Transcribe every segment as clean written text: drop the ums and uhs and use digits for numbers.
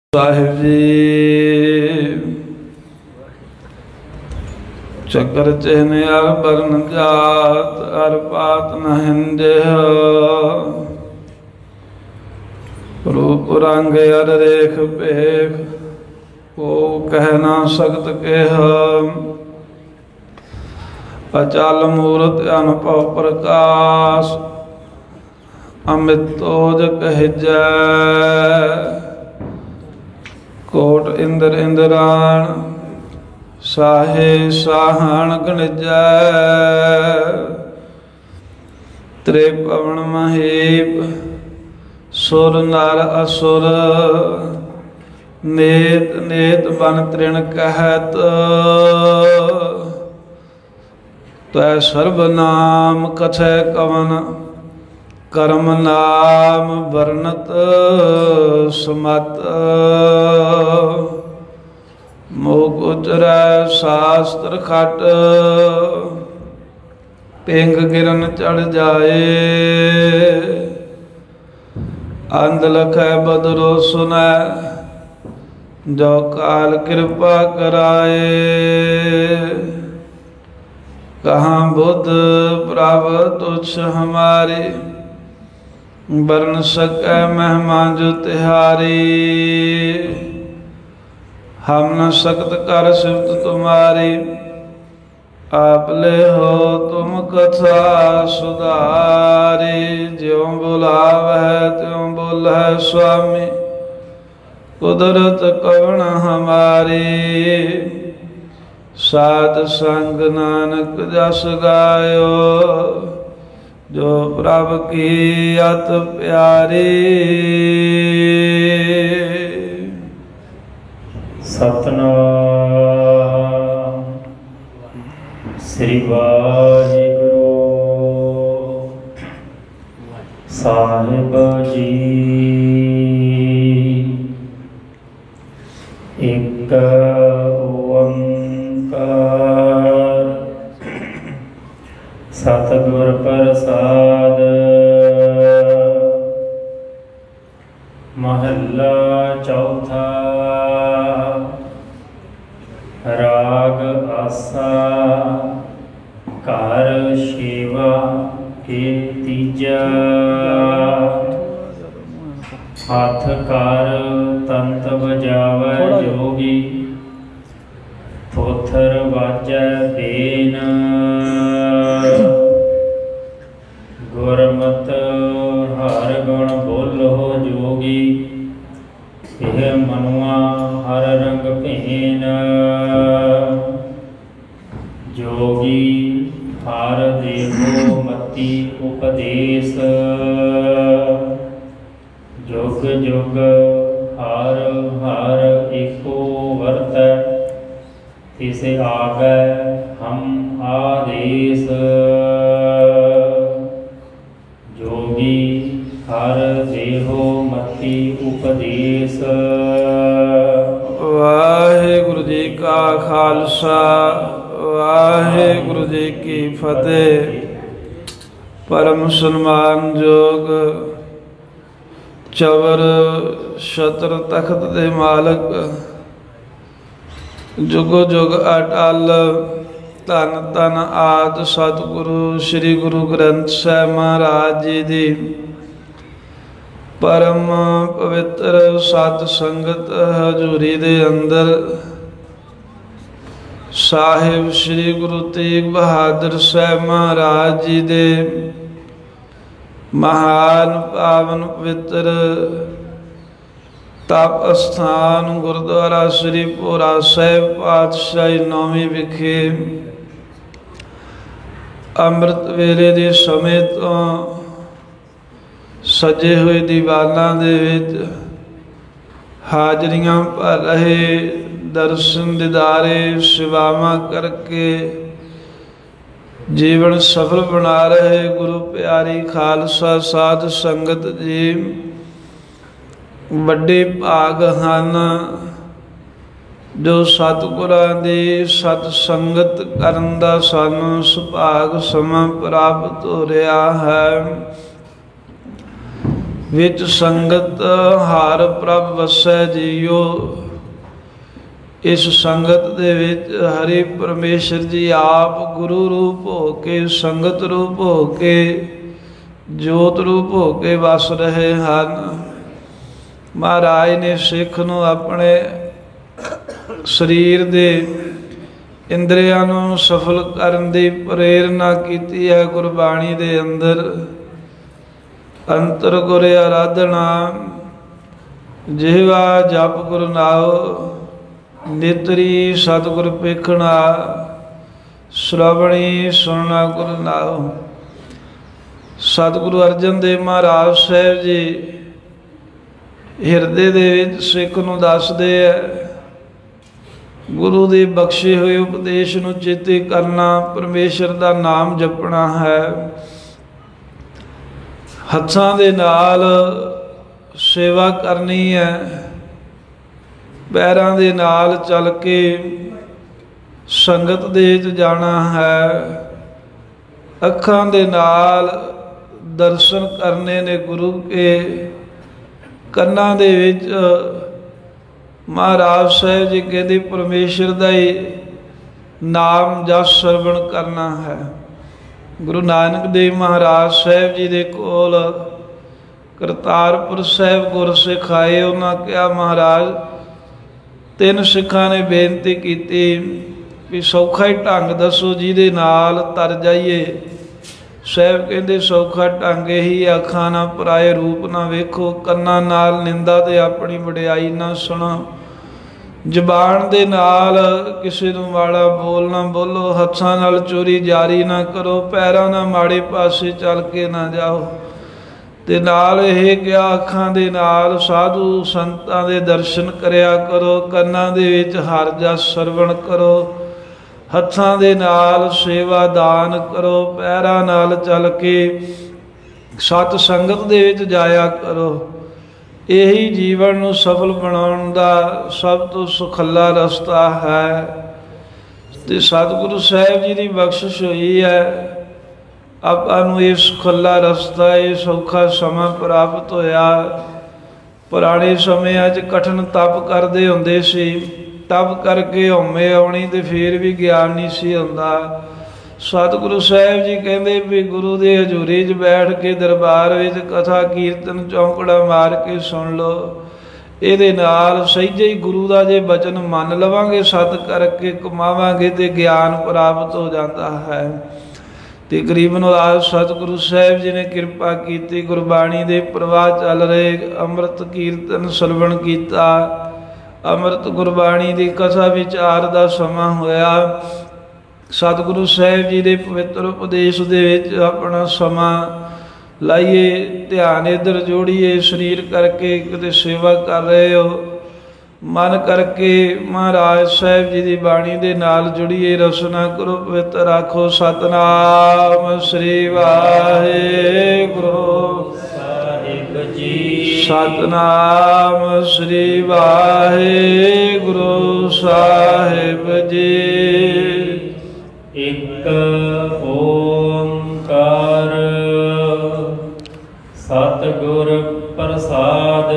साहिब जी चक्कर चिन्ह अर बरन जात अर पात न हिंदे रूप रंग अर रेख पेख को कह ना सकत के अचल मूरत अनुभव प्रकाश अमित तोज कह जय कोट इंद्र इंद्राण साहे साहण गणजै त्रिपवन महीप सुर नर असुर नेत नेत बन तृण कहत तै सर्वनाम कथय कवन कर्म नाम वर्णत समत मोग उचरै शास्त्र खट पिंग गिरन चढ़ जाए अंध लखै बदरो सुनै जो काल कृपा कराए कहाँ बुद्ध प्रभ तुच्छ हमारी बरन सकै महिमा जो तिहारी हम न सकत कर सिफत तुम्हारी आप ले हो तुम कथा सुधारी ज्यों बुलावै त्यों बोलै स्वामी कुदरत कवण हमारी साध संग नानक जस गायो जो प्रभ की अत प्यारी सतनाम श्री वाहिगुरु साहिब जी एक ओंकार सतगुर प्रसाद महला चौथा राग आसा कार सेवा के तीजा हाथ कार तंत बजावै जोगी थोथर वाजै बेन गुरमत हर गुण बोलो जोगी यह मनुआ हर रंग भेन जोगी हर देवो मति उपदेश जुग जुग हर हर एको वर्त तिसे आगै हम आदेश जोगी हर देहो मति उपदेश। वाहिगुरु जी का खालसा वाहिगुरु जी की फतेह। परम सन्मान जोग चवर छत्र तख्त दे मालक जुगो जुग अटल धन धन आद सतगुरु श्री गुरु ग्रंथ साहिब महाराज जी दी परम पवित्र सत संगत हजूरी दे अंदर साहिब श्री गुरु तेग बहादुर साहिब महाराज जी दे महान पावन पवित्र तप अस्थान गुरुद्वारा श्री भोरा साहिब पातशाही नौवीं विखे अमृत वेले दे समय तो सजे हुए दीवाना दे विच हाजरियां भर रहे दर्शन दीदारे सेवावां करके जीवन सफल बना रहे गुरु प्यारी खालसा साध संगत जी ਵੱਡੇ ਭਾਗ ਹਨ जो सतगुरां दी सत संगत करन दा सानू सुभाग समा प्राप्त हो रहा है। विच संगत हार प्रभ वसै जियो। इस संगत दे विच हरि परमेश्वर जी आप गुरु रूप हो के, संगत रूप हो के, जोत रूप हो के वस रहे हैं। महाराज ने सिख नूं अपने शरीर दे इंद्रियां नूं सफल करन दी प्रेरणा कीती है। गुरबाणी दे अंदर अंतर गुर आराधना, जिहवा जप गुरु नाओ, नेतरी सतगुर पेखना, श्रवणी सुनना गुरु नाओ। सतगुरु अर्जन देव महाराज साहब जी हिरदे दे विच सिख नूं दसदे है, गुरु दे बख्शे हुए उपदेश नूं चेते करना, परमेश्वर दा नाम जपना है। हत्थां दे नाल सेवा करनी है, पैरां दे नाल चल के संगत दे विच जाना है, अखां दे नाल दर्शन करने ने गुरु के, कन्नां दे विच महाराज साहब जी कहते परमेश्वर दा ही नाम जस सरवण करना है। गुरु नानक देव महाराज साहब जी दे कोल करतारपुर साहब गुर सिख आए। उन्होंने कहा महाराज, तीन सिखां ने बेनती की भी सौखा ही ढंग दसो जिहदे नाल तर जाइए। साहब कहते सौखा ढंग ही अखां ना पराए रूप ना वेखो, कन्नां नाल निंदा ते अपनी वडियाई ना सुनो, जबान दे नाल किसी नूं माड़ा बोल ना बोलो, हत्थां नाल चोरी जारी ना करो, पैरां ना माड़े पासे चल के ना जाओ। ते नाल यह क्या अखां दे नाल साधु संतां दे दर्शन करया करो, कन्नां दे विच हर जस सरवण करो, हत्थां दे नाल सेवा दान करो, पैरां नाल चल के सत संगत दे विच जाया करो। यही जीवन नूं सफल बनाउण दा सब तो सुखला रस्ता है। ते सतगुरु साहब जी की बख्शिश हुई है, आपां नूं ये सुखला रस्ता, ये सौखा समा प्राप्त होया। पुराने समयां च कठिन तप करदे हुंदे सी, तप करके हौमे आउणी ते फिर भी ज्ञान नहीं सी हुंदा। सतगुरु साहब जी कहते भी गुरु के हजूरी च बैठ के दरबार में कथा कीर्तन चौंकड़ा मार के सुन लो, ये सहीजे ही गुरु का जे बचन मन लवांगे, सत करके कमावांगे तो ज्ञान प्राप्त हो जाता है। तकरीबन आज सतगुरु साहब जी ने कृपा की, गुरबाणी के प्रवाह चल रहे, अमृत कीर्तन सरवण किया, अमृत गुरबाणी की कथा विचार का समा होया। सतगुरु साहब जी के पवित्र उपदेश दे विच अपना समा लाइए, ध्यान इधर जोड़िए, शरीर करके किते सेवा कर रहे हो, मन करके महाराज साहब जी की बाणी दे नाल जुड़िए, रसना करो, पवित्र आखो सतनाम श्री वाहिगुरू साहिब जी, सतनाम श्री वाहिगुरू साहिब जी। एक ओंकार सतगुर प्रसाद,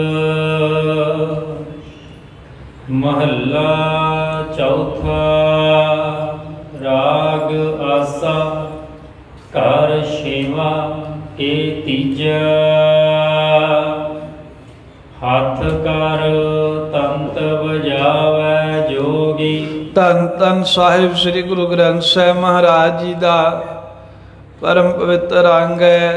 महला चौथा। राग आसा कर छेवा ए तीजा, हाथ कर तंत बजावै जोगी। धन धन साहिब श्री गुरु ग्रंथ साहिब महाराज जी का परम पवित्र अंग है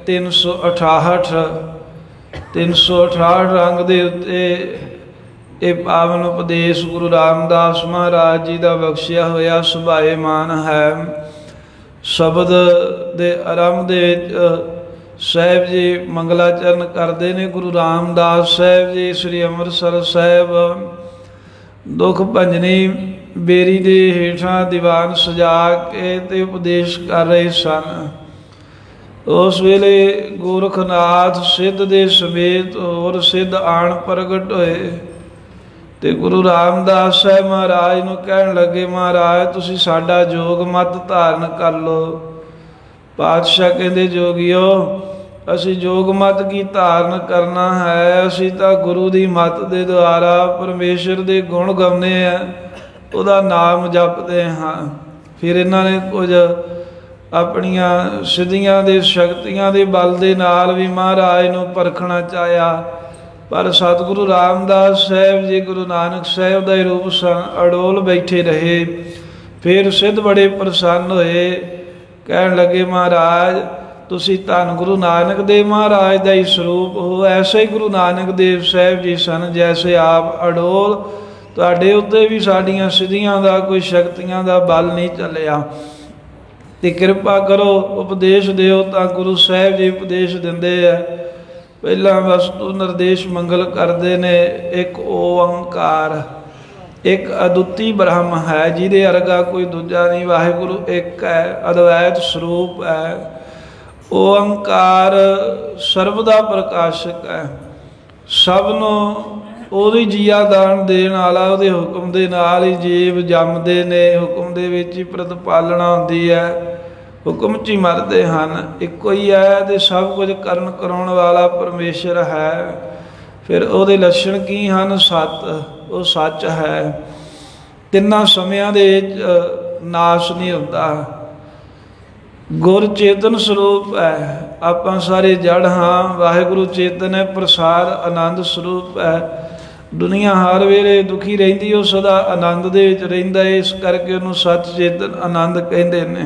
368 अंग के उत्ते ये पावन उपदेश गुरु रामदास महाराज जी का बख्शिया होया सुभाएमान है। शब्द के आरंभ दे साहिब जी मंगलाचरण करते हैं। गुरु रामदास साहिब जी श्री अमृतसर साहिब दुख भंजनी बेरी के हेठा दीवान सजा के ते उपदेश कर रहे सन। उस वेले गोरखनाथ सिद्ध दे समेत और सिद्ध आण प्रगट होए ते गुरु रामदास साहब महाराज नूं कहण लगे, महाराज तुसीं साडा जोग मत धारण कर लो। पातशाह कहंदे, जोगियो ਅਸੀਂ ਜੋਗ ਮਤ ਕੀ ਧਾਰਨ ਕਰਨਾ ਹੈ। ਅਸੀਂ ਤਾਂ ਗੁਰੂ ਦੀ ਮਤ ਦੇ ਦੁਆਰਾ ਪਰਮੇਸ਼ਰ ਦੇ ਗੁਣ ਗਾਉਂਦੇ ਆ, ਉਹਦਾ ਨਾਮ ਜਪਦੇ ਹਾਂ। ਫਿਰ ਇਹਨਾਂ ਨੇ ਕੁਝ ਆਪਣੀਆਂ ਸਿੱਧੀਆਂ ਦੇ ਸ਼ਕਤੀਆਂ ਦੇ ਬਲ ਦੇ ਨਾਲ ਵੀ ਮਹਾਰਾਜ ਨੂੰ ਪਰਖਣਾ ਚਾਹਿਆ, ਪਰ ਸਤਿਗੁਰੂ ਰਾਮਦਾਸ ਸਾਹਿਬ ਜੀ ਗੁਰੂ ਨਾਨਕ ਸਾਹਿਬ ਦਾ ਹੀ ਰੂਪ ਅਡੋਲ ਬੈਠੇ ਰਹੇ। ਫਿਰ ਸਿੱਧ ਬੜੇ ਪ੍ਰਸੰਨ ਹੋਏ, ਕਹਿਣ ਲੱਗੇ ਮਹਾਰਾਜ ਤੁਸੀਂ ਧੰਨ ਗੁਰੂ ਨਾਨਕ ਦੇਵ ਮਹਾਰਾਜ ਦਾ ਹੀ ਸਰੂਪ ਹੋ। ਐਸੇ ਹੀ ਗੁਰੂ ਨਾਨਕ ਦੇਵ ਸਾਹਿਬ ਜੀ ਸਨ ਜੈਸੇ ਆਪ ਅਡੋਲ, ਤੁਹਾਡੇ ਉੱਤੇ ਵੀ ਸਾਡੀਆਂ ਸਿੱਧੀਆਂ ਦਾ ਕੋਈ ਸ਼ਕਤੀਆਂ ਦਾ ਬਲ ਨਹੀਂ ਚੱਲਿਆ, ਤੇ ਕਿਰਪਾ ਕਰੋ ਉਪਦੇਸ਼ ਦਿਓ। ਤਾਂ ਗੁਰੂ ਸਾਹਿਬ ਜੀ ਉਪਦੇਸ਼ ਦਿੰਦੇ ਆ। ਪਹਿਲਾਂ ਵਸਤੂ ਨਿਰਦੇਸ਼ ਮੰਗਲ ਕਰਦੇ ਨੇ। ਇੱਕ ਓੰਕਾਰ, ਇੱਕ ਅਦੁੱਤੀ ਬ੍ਰਹਮ ਹੈ ਜਿਹਦੇ ਵਰਗਾ ਕੋਈ ਦੂਜਾ ਨਹੀਂ। ਵਾਹਿਗੁਰੂ ਇੱਕ ਹੈ, ਅਦਵੈਤ ਸਰੂਪ ਹੈ। ਓੰਕਾਰ ਸਰਬ ਦਾ ਪ੍ਰਕਾਸ਼ਕ ਹੈ, ਸਭ ਨੂੰ ਉਹਦੀ ਜੀਆ ਦਾਨ ਦੇਣ ਵਾਲਾ। ਉਹਦੇ ਹੁਕਮ ਦੇ ਨਾਲ ਹੀ ਜੀਵ ਜੰਮਦੇ ਨੇ, ਹੁਕਮ ਦੇ ਵਿੱਚ ਹੀ ਪ੍ਰਤਪਾਲਣਾ ਹੁੰਦੀ ਹੈ, ਹੁਕਮ 'ਚ ਹੀ ਮਰਦੇ ਹਨ। ਇੱਕੋ ਹੀ ਹੈ ਤੇ ਸਭ ਕੁਝ ਕਰਨ ਕਰਾਉਣ ਵਾਲਾ ਪਰਮੇਸ਼ਰ ਹੈ। ਫਿਰ ਉਹਦੇ ਲੱਛਣ ਕੀ ਹਨ? ਸਤ, ਉਹ ਸੱਚ ਹੈ। ਤਿੰਨਾਂ ਸਮਿਆਂ ਦੇ ਵਿੱਚ ਨਾਸ਼ ਨਹੀਂ ਹੁੰਦਾ। ਗੁਰ ਚੇਤਨ ਸਰੂਪ ਹੈ, ਆਪਾਂ ਸਾਰੇ ਜੜ ਹਾਂ। ਵਾਹਿਗੁਰੂ ਚੇਤਨ ਹੈ, ਪ੍ਰਸਾਦ ਆਨੰਦ ਸਰੂਪ ਹੈ। ਦੁਨੀਆ ਹਰ ਵੇਲੇ ਦੁਖੀ ਰਹਿੰਦੀ, ਉਹ ਸਦਾ ਆਨੰਦ ਦੇ ਵਿੱਚ ਰਹਿੰਦਾ ਹੈ, ਇਸ ਕਰਕੇ ਉਹਨੂੰ ਸੱਚ ਚੇਤਨ ਆਨੰਦ ਕਹਿੰਦੇ ਨੇ।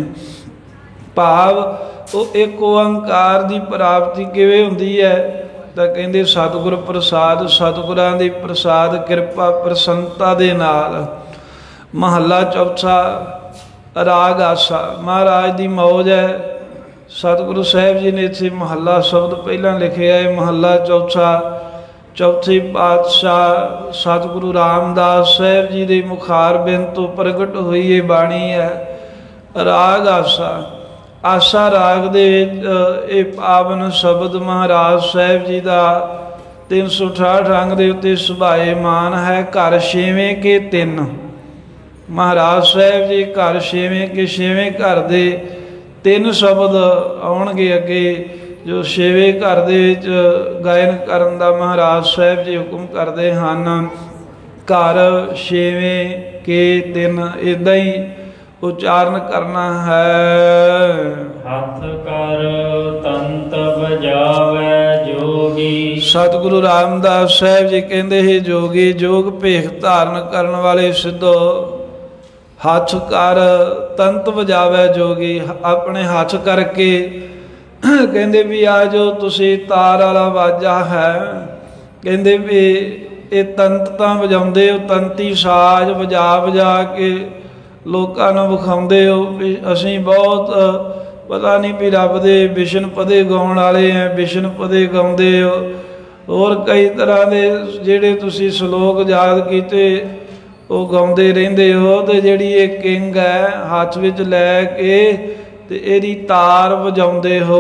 ਭਾਵ ਉਹ ਇੱਕ ਓੰਕਾਰ ਦੀ ਪ੍ਰਾਪਤੀ ਕਿਵੇਂ ਹੁੰਦੀ ਹੈ? ਤਾਂ ਕਹਿੰਦੇ ਸਤਿਗੁਰ ਪ੍ਰਸਾਦ, ਸਤਿਗੁਰਾਂ ਦੀ ਪ੍ਰਸਾਦ ਕਿਰਪਾ ਪ੍ਰਸੰਨਤਾ ਦੇ ਨਾਲ। ਮਹੱਲਾ ਚੌਥਾ, ਰਾਗ ਆਸਾ, ਮਹਾਰਾਜ ਦੀ ਮੌਜ ਹੈ। ਸਤਿਗੁਰੂ ਸਾਹਿਬ ਜੀ ਨੇ ਇੱਥੇ ਮਹੱਲਾ ਸ਼ਬਦ ਪਹਿਲਾਂ ਲਿਖਿਆ ਹੈ। ਮਹੱਲਾ ਚੌਥਾ, ਚੌਥੇ ਪਾਤਸ਼ਾਹ ਸਤਿਗੁਰੂ ਰਾਮਦਾਸ ਸਾਹਿਬ ਜੀ ਦੇ ਮੁਖਾਰ ਬਿੰਦ ਤੋਂ ਪ੍ਰਗਟ ਹੋਈ ਇਹ ਬਾਣੀ ਹੈ। ਰਾਗ ਆਸਾ, ਆਸਾ ਰਾਗ ਦੇ ਵਿੱਚ ਇਹ ਪਾਵਨ ਸ਼ਬਦ ਮਹਾਰਾਜ ਸਾਹਿਬ ਜੀ ਦਾ 368 ਅੰਗ ਦੇ ਉੱਤੇ ਸੁਭਾਏ ਮਾਨ ਹੈ। ਘਰ ਛੇਵੇਂ ਕੇ ਤਿੰਨ, ਮਹਾਰਾਜ ਸਾਹਿਬ ਜੀ ਘਰ ਛੇਵੇਂ ਕੇ ਛੇਵੇਂ ਘਰ ਦੇ ਤਿੰਨ ਸ਼ਬਦ ਆਉਣਗੇ ਅੱਗੇ, ਜੋ ਛੇਵੇਂ ਘਰ ਦੇ ਵਿੱਚ ਗਾਇਨ ਕਰਨ ਦਾ ਮਹਾਰਾਜ ਸਾਹਿਬ ਜੀ ਹੁਕਮ ਕਰਦੇ ਹਨ। ਘਰ ਛੇਵੇਂ ਕੇ ਤਿੰਨ ਇੱਦਾਂ ਹੀ ਉਚਾਰਨ ਕਰਨਾ ਹੈ। ਹੱਥ ਕਰ ਤੰਤ ਵਜਾਵੈ ਜੋਗੀ। ਸਤਿਗੁਰੂ ਰਾਮਦਾਸ ਸਾਹਿਬ ਜੀ ਕਹਿੰਦੇ ਹੈ ਜੋਗੀ, ਜੋਗ ਭੇਖ ਧਾਰਨ ਕਰਨ ਵਾਲੇ ਸਿੱਧੋ, ਹੱਥ ਕਰ ਤੰਤ ਵਜਾਵੈ ਜੋਗੀ। ਆਪਣੇ ਹੱਥ ਕਰਕੇ ਕਹਿੰਦੇ ਵੀ ਆ ਜੋ ਤੁਸੀਂ ਤਾਰ ਵਾਲਾ ਵਾਜਾ ਹੈ, ਕਹਿੰਦੇ ਵੀ ਇਹ ਤੰਤ ਤਾਂ ਵਜਾਉਂਦੇ ਹੋ, ਤੰਤੀ ਸਾਜ਼ ਵਜਾ ਵਜਾ ਕੇ ਲੋਕਾਂ ਨੂੰ ਵਿਖਾਉਂਦੇ ਹੋ ਵੀ ਅਸੀਂ ਬਹੁਤ ਪਤਾ ਨਹੀਂ ਵੀ ਰੱਬ ਦੇ ਬਿਸ਼ਨ ਪਦੇ ਗਾਉਣ ਵਾਲੇ ਹੈ, ਬਿਸ਼ਨ ਪਦੇ ਗਾਉਂਦੇ ਹੋ। ਹੋਰ ਕਈ ਤਰ੍ਹਾਂ ਦੇ ਜਿਹੜੇ ਤੁਸੀਂ ਸ਼ਲੋਕ ਯਾਦ ਕੀਤੇ ਉਹ ਗਾਉਂਦੇ ਰਹਿੰਦੇ ਹੋ। ਤੇ ਜਿਹੜੀ ਇਹ ਕਿੰਗ ਹੈ ਹੱਥ ਵਿੱਚ ਲੈ ਕੇ ਤੇ ਇਹਦੀ ਤਾਰ ਵਜਾਉਂਦੇ ਹੋ।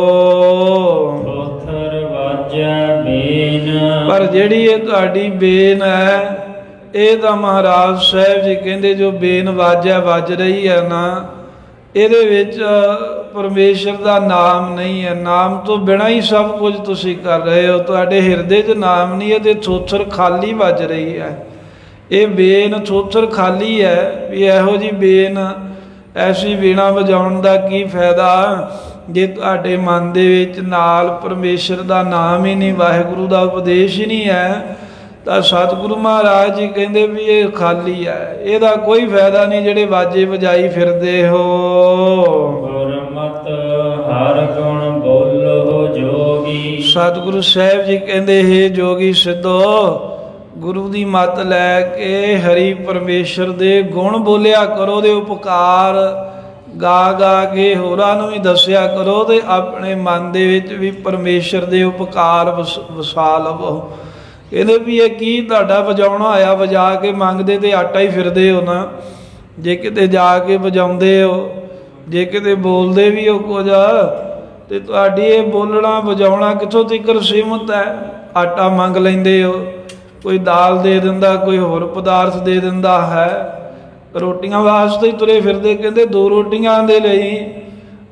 ਪਰ ਜਿਹੜੀ ਇਹ ਤੁਹਾਡੀ ਬੇਨ ਹੈ, ਇਹ ਤਾਂ ਮਹਾਰਾਜ ਸਾਹਿਬ ਜੀ ਕਹਿੰਦੇ ਜੋ ਬੇਨ ਵਾਜਾ ਵੱਜ ਰਹੀ ਹੈ ਨਾ, ਇਹਦੇ ਵਿੱਚ ਪਰਮੇਸ਼ਰ ਦਾ ਨਾਮ ਨਹੀਂ ਹੈ। ਨਾਮ ਤੋਂ ਬਿਨਾਂ ਹੀ ਸਭ ਕੁਝ ਤੁਸੀਂ ਕਰ ਰਹੇ ਹੋ। ਤੁਹਾਡੇ ਹਿਰਦੇ 'ਚ ਨਾਮ ਨਹੀਂ ਹੈ ਤੇ ਥੋਥਰ ਖਾਲੀ ਵੱਜ ਰਹੀ ਹੈ। ਇਹ ਬੇਨ ਥੋਥਰ ਖਾਲੀ ਹੈ। ਵੀ ਇਹੋ ਜਿਹੀ ਬੇਨ, ਐਸੀ ਵੀਣਾ ਵਜਾਉਣ ਦਾ ਕੀ ਫਾਇਦਾ ਜੇ ਤੁਹਾਡੇ ਮਨ ਦੇ ਵਿੱਚ ਨਾਲ ਪਰਮੇਸ਼ਰ ਦਾ ਨਾਮ ਹੀ ਨਹੀਂ, ਵਾਹਿਗੁਰੂ ਦਾ ਉਪਦੇਸ਼ ਹੀ ਨਹੀਂ ਹੈ। ਤਾਂ ਸਤਿਗੁਰੂ ਮਹਾਰਾਜ ਜੀ ਕਹਿੰਦੇ ਵੀ ਇਹ ਖਾਲੀ ਹੈ, ਇਹਦਾ ਕੋਈ ਫਾਇਦਾ ਨਹੀਂ ਜਿਹੜੇ ਵਾਜੇ ਵਜਾਈ ਫਿਰਦੇ ਹੋ। ਗੁਰਮਤਿ ਹਰ ਗੁਣ ਬੋਲੋ ਜੋਗੀ। ਸਤਿਗੁਰੂ ਸਾਹਿਬ ਜੀ ਕਹਿੰਦੇ ਹੈ ਜੋਗੀ ਸਿੱਧੋ, ਗੁਰੂ ਦੀ ਮੱਤ ਲੈ ਕੇ ਹਰੀ ਪਰਮੇਸ਼ਰ ਦੇ ਗੁਣ ਬੋਲਿਆ ਕਰੋ, ਦੇ ਉਪਕਾਰ ਗਾ ਗਾ ਕੇ ਹੋਰਾਂ ਨੂੰ ਵੀ ਦੱਸਿਆ ਕਰੋ, ਤੇ ਆਪਣੇ ਮਨ ਦੇ ਵਿੱਚ ਵੀ ਪਰਮੇਸ਼ਰ ਦੇ ਉਪਕਾਰ ਵਸਾ ਲਵੋ। ਕਹਿੰਦੇ ਵੀ ਇਹ ਕੀ ਤੁਹਾਡਾ ਵਜਾਉਣਾ ਹੋਇਆ, ਵਜਾ ਕੇ ਮੰਗਦੇ ਤੇ ਆਟਾ ਹੀ ਫਿਰਦੇ ਹੋ ਨਾ। ਜੇ ਕਿਤੇ ਜਾ ਕੇ ਵਜਾਉਂਦੇ ਹੋ, ਜੇ ਕਿਤੇ ਬੋਲਦੇ ਵੀ ਹੋ ਕੁਝ, ਤੇ ਤੁਹਾਡੀ ਇਹ ਬੋਲਣਾ ਵਜਾਉਣਾ ਕਿੱਥੋਂ ਤੀਕਰ ਸੀਮਤ ਹੈ। ਆਟਾ ਮੰਗ ਲੈਂਦੇ ਹੋ, ਕੋਈ ਦਾਲ ਦੇ ਦਿੰਦਾ, ਕੋਈ ਹੋਰ ਪਦਾਰਥ ਦੇ ਦਿੰਦਾ ਹੈ। ਰੋਟੀਆਂ ਵਾਸਤੇ ਹੀ ਤੁਰੇ ਫਿਰਦੇ। ਕਹਿੰਦੇ 2 ਰੋਟੀਆਂ ਦੇ ਲਈ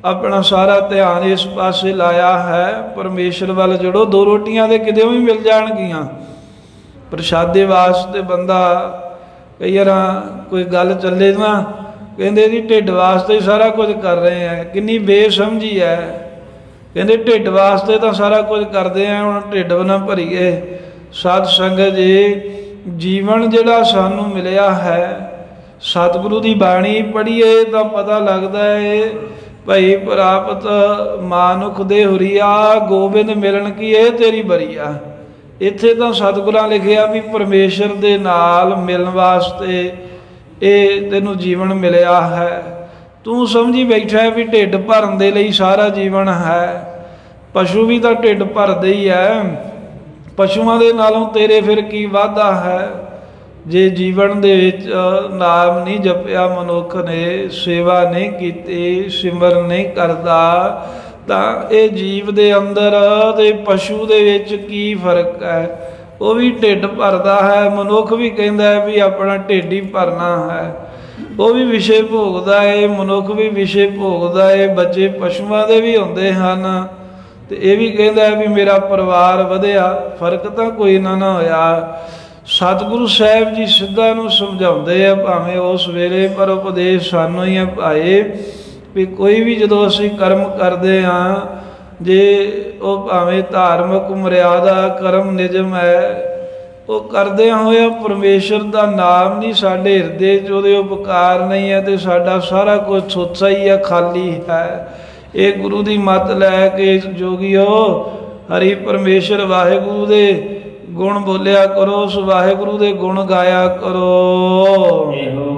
अपना सारा ध्यान इस पासे लाया है, परमेश्वर वाल जुड़ो। दो रोटियां तो किते भी मिल जाणगियां, प्रशादे वास्ते बंदा कई बार कोई गल चले ना, कहते जी ढिड वास्ते सारा कुछ कर रहे हैं, कितनी बेसमझी है। कहते ढिड वास्ते तो सारा कुछ करते हैं, हुण ढिड ना भरीए। सत संगत जी, जीवन जिहड़ा सानू मिलिया है, सतगुरु की बाणी पढ़ीए तो पता लगता है भाई प्राप्त मानुख दे हुरिया, गोबिंद मिलन की ये तेरी बरीआ। इत्थे तो सतगुरां लिखिया भी परमेश्वर दे नाल मिलन वास्ते ये तेनू जीवन मिलिया है। तू समझी बैठा है भी ढिड भरन दे लई सारा जीवन है। पशु भी तो ढिड भरदे ही है, पशुआं दे नालों तेरे फिर की वाधा है। जे जीवन दे विच नाम नहीं जपिया मनुख ने, सेवा नहीं की, सिमर नहीं करता, ਤਾਂ ਇਹ ਜੀਵ ਦੇ ਅੰਦਰ ਤੇ ਪਸ਼ੂ ਦੇ ਵਿੱਚ ਕੀ ਫਰਕ ਹੈ। ਉਹ ਵੀ ਢਿੱਡ ਭਰਦਾ ਹੈ, ਮਨੁੱਖ ਵੀ ਕਹਿੰਦਾ ਹੈ ਵੀ ਆਪਣਾ ਢਿੱਡ ਹੀ ਭਰਨਾ ਹੈ। ਉਹ ਵੀ ਵਿਸ਼ੇ ਭੋਗਦਾ ਹੈ, ਮਨੁੱਖ ਵੀ ਵਿਸ਼ੇ ਭੋਗਦਾ ਹੈ। ਬੱਚੇ ਪਸ਼ੂਆਂ ਦੇ ਵੀ ਹੁੰਦੇ ਹਨ ਤੇ ਇਹ ਵੀ ਕਹਿੰਦਾ ਹੈ ਵੀ ਮੇਰਾ ਪਰਿਵਾਰ ਵਧਿਆ। ਫਰਕ ਤਾਂ ਕੋਈ ਨਾ ਹੋਇਆ। ਸਤਿਗੁਰੂ ਸਾਹਿਬ ਜੀ ਸਿੱਧਾ ਨੂੰ ਸਮਝਾਉਂਦੇ ਆ, ਭਾਵੇਂ ਉਸ ਵੇਲੇ, ਪਰ ਉਪਦੇਸ਼ ਸਾਨੂੰ ਹੀ ਹੈ ਭਾਏ ਵੀ ਕੋਈ ਵੀ ਜਦੋਂ ਅਸੀਂ ਕਰਮ ਕਰਦੇ ਹਾਂ, ਜੇ ਉਹ ਭਾਵੇਂ ਧਾਰਮਿਕ ਮਰਿਆਦਾ ਕਰਮ ਨਿਯਮ ਹੈ, ਉਹ ਕਰਦਿਆਂ ਹੋਇਆ ਪਰਮੇਸ਼ਰ ਦਾ ਨਾਮ ਨਹੀਂ ਸਾਡੇ ਹਿਰਦੇ 'ਚ, ਉਹਦੇ ਉਪਕਾਰ ਨਹੀਂ ਹੈ ਤੇ ਸਾਡਾ ਸਾਰਾ ਕੁਝ ਸੋਚਾ ਹੀ ਹੈ, ਖਾਲੀ ਹੈ। ਇਹ ਗੁਰੂ ਦੀ ਮੱਤ ਲੈ ਕੇ ਜੋਗੀਓ ਹਰੀ ਪਰਮੇਸ਼ਰ ਵਾਹਿਗੁਰੂ ਦੇ ਗੁਣ ਬੋਲਿਆ ਕਰੋ, ਉਸ ਵਾਹਿਗੁਰੂ ਦੇ ਗੁਣ ਗਾਇਆ ਕਰੋ।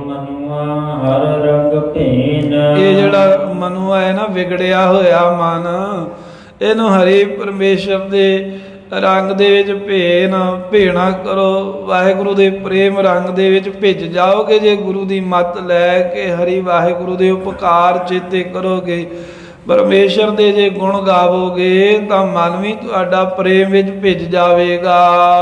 ਹਰ ਰੰਗ ਭੇਨ, ਇਹ ਜਿਹੜਾ ਮਨੁਆ ਹੈ ਨਾ ਵਿਗੜਿਆ ਹੋਇਆ ਮਨ, ਇਹਨੂੰ ਹਰੀ ਪਰਮੇਸ਼ਰ ਦੇ ਰੰਗ ਦੇ ਵਿੱਚ ਭੇਣਾ ਕਰੋ। ਵਾਹਿਗੁਰੂ ਦੇ ਪ੍ਰੇਮ ਰੰਗ ਦੇ ਵਿੱਚ ਭਿੱਜ ਜਾਓਗੇ ਜੇ ਗੁਰੂ ਦੀ ਮੱਤ ਲੈ ਕੇ ਹਰੀ ਵਾਹਿਗੁਰੂ ਦੇ ਉਪਕਾਰ ਚੇਤੇ ਕਰੋਗੇ, ਪਰਮੇਸ਼ਰ ਦੇ ਜੇ ਗੁਣ ਗਾਵੋਗੇ ਤਾਂ ਮਨ ਵੀ ਤੁਹਾਡਾ ਪ੍ਰੇਮ ਵਿੱਚ ਭਿੱਜ ਜਾਵੇਗਾ।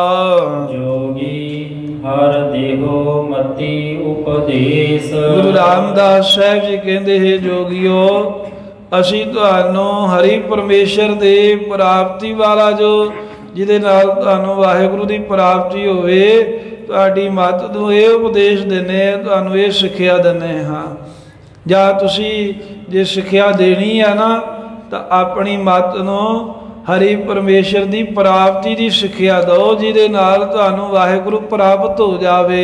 ਜੋਗੀ ਹਰ ਦੇਹੋ ਮਤੀ ਉਪਦੇਸ਼, ਗੁਰੂ ਰਾਮਦਾਸ ਸਾਹਿਬ ਜੀ ਕਹਿੰਦੇ ਹੈ ਜੋਗੀਓ, ਅਸੀਂ ਤੁਹਾਨੂੰ ਹਰੀ ਪਰਮੇਸ਼ਰ ਦੇ ਪ੍ਰਾਪਤੀ ਵਾਲਾ, ਜੋ ਜਿਹਦੇ ਨਾਲ ਤੁਹਾਨੂੰ ਵਾਹਿਗੁਰੂ ਦੀ ਪ੍ਰਾਪਤੀ ਹੋਵੇ, ਤੁਹਾਡੀ ਮੱਤ ਨੂੰ ਇਹ ਉਪਦੇਸ਼ ਦਿੰਦੇ ਹਾਂ, ਤੁਹਾਨੂੰ ਇਹ ਸਿੱਖਿਆ ਦਿੰਦੇ ਹਾਂ। ਜਾਂ ਤੁਸੀਂ ਜੇ ਸਿੱਖਿਆ ਦੇਣੀ ਹੈ ਨਾ ਤਾਂ ਆਪਣੀ ਮੱਤ ਨੂੰ ਹਰੀ ਪਰਮੇਸ਼ਰ ਦੀ ਪ੍ਰਾਪਤੀ ਦੀ ਸਿੱਖਿਆ ਦਿਓ, ਜਿਹਦੇ ਨਾਲ ਤੁਹਾਨੂੰ ਵਾਹਿਗੁਰੂ ਪ੍ਰਾਪਤ ਹੋ ਜਾਵੇ।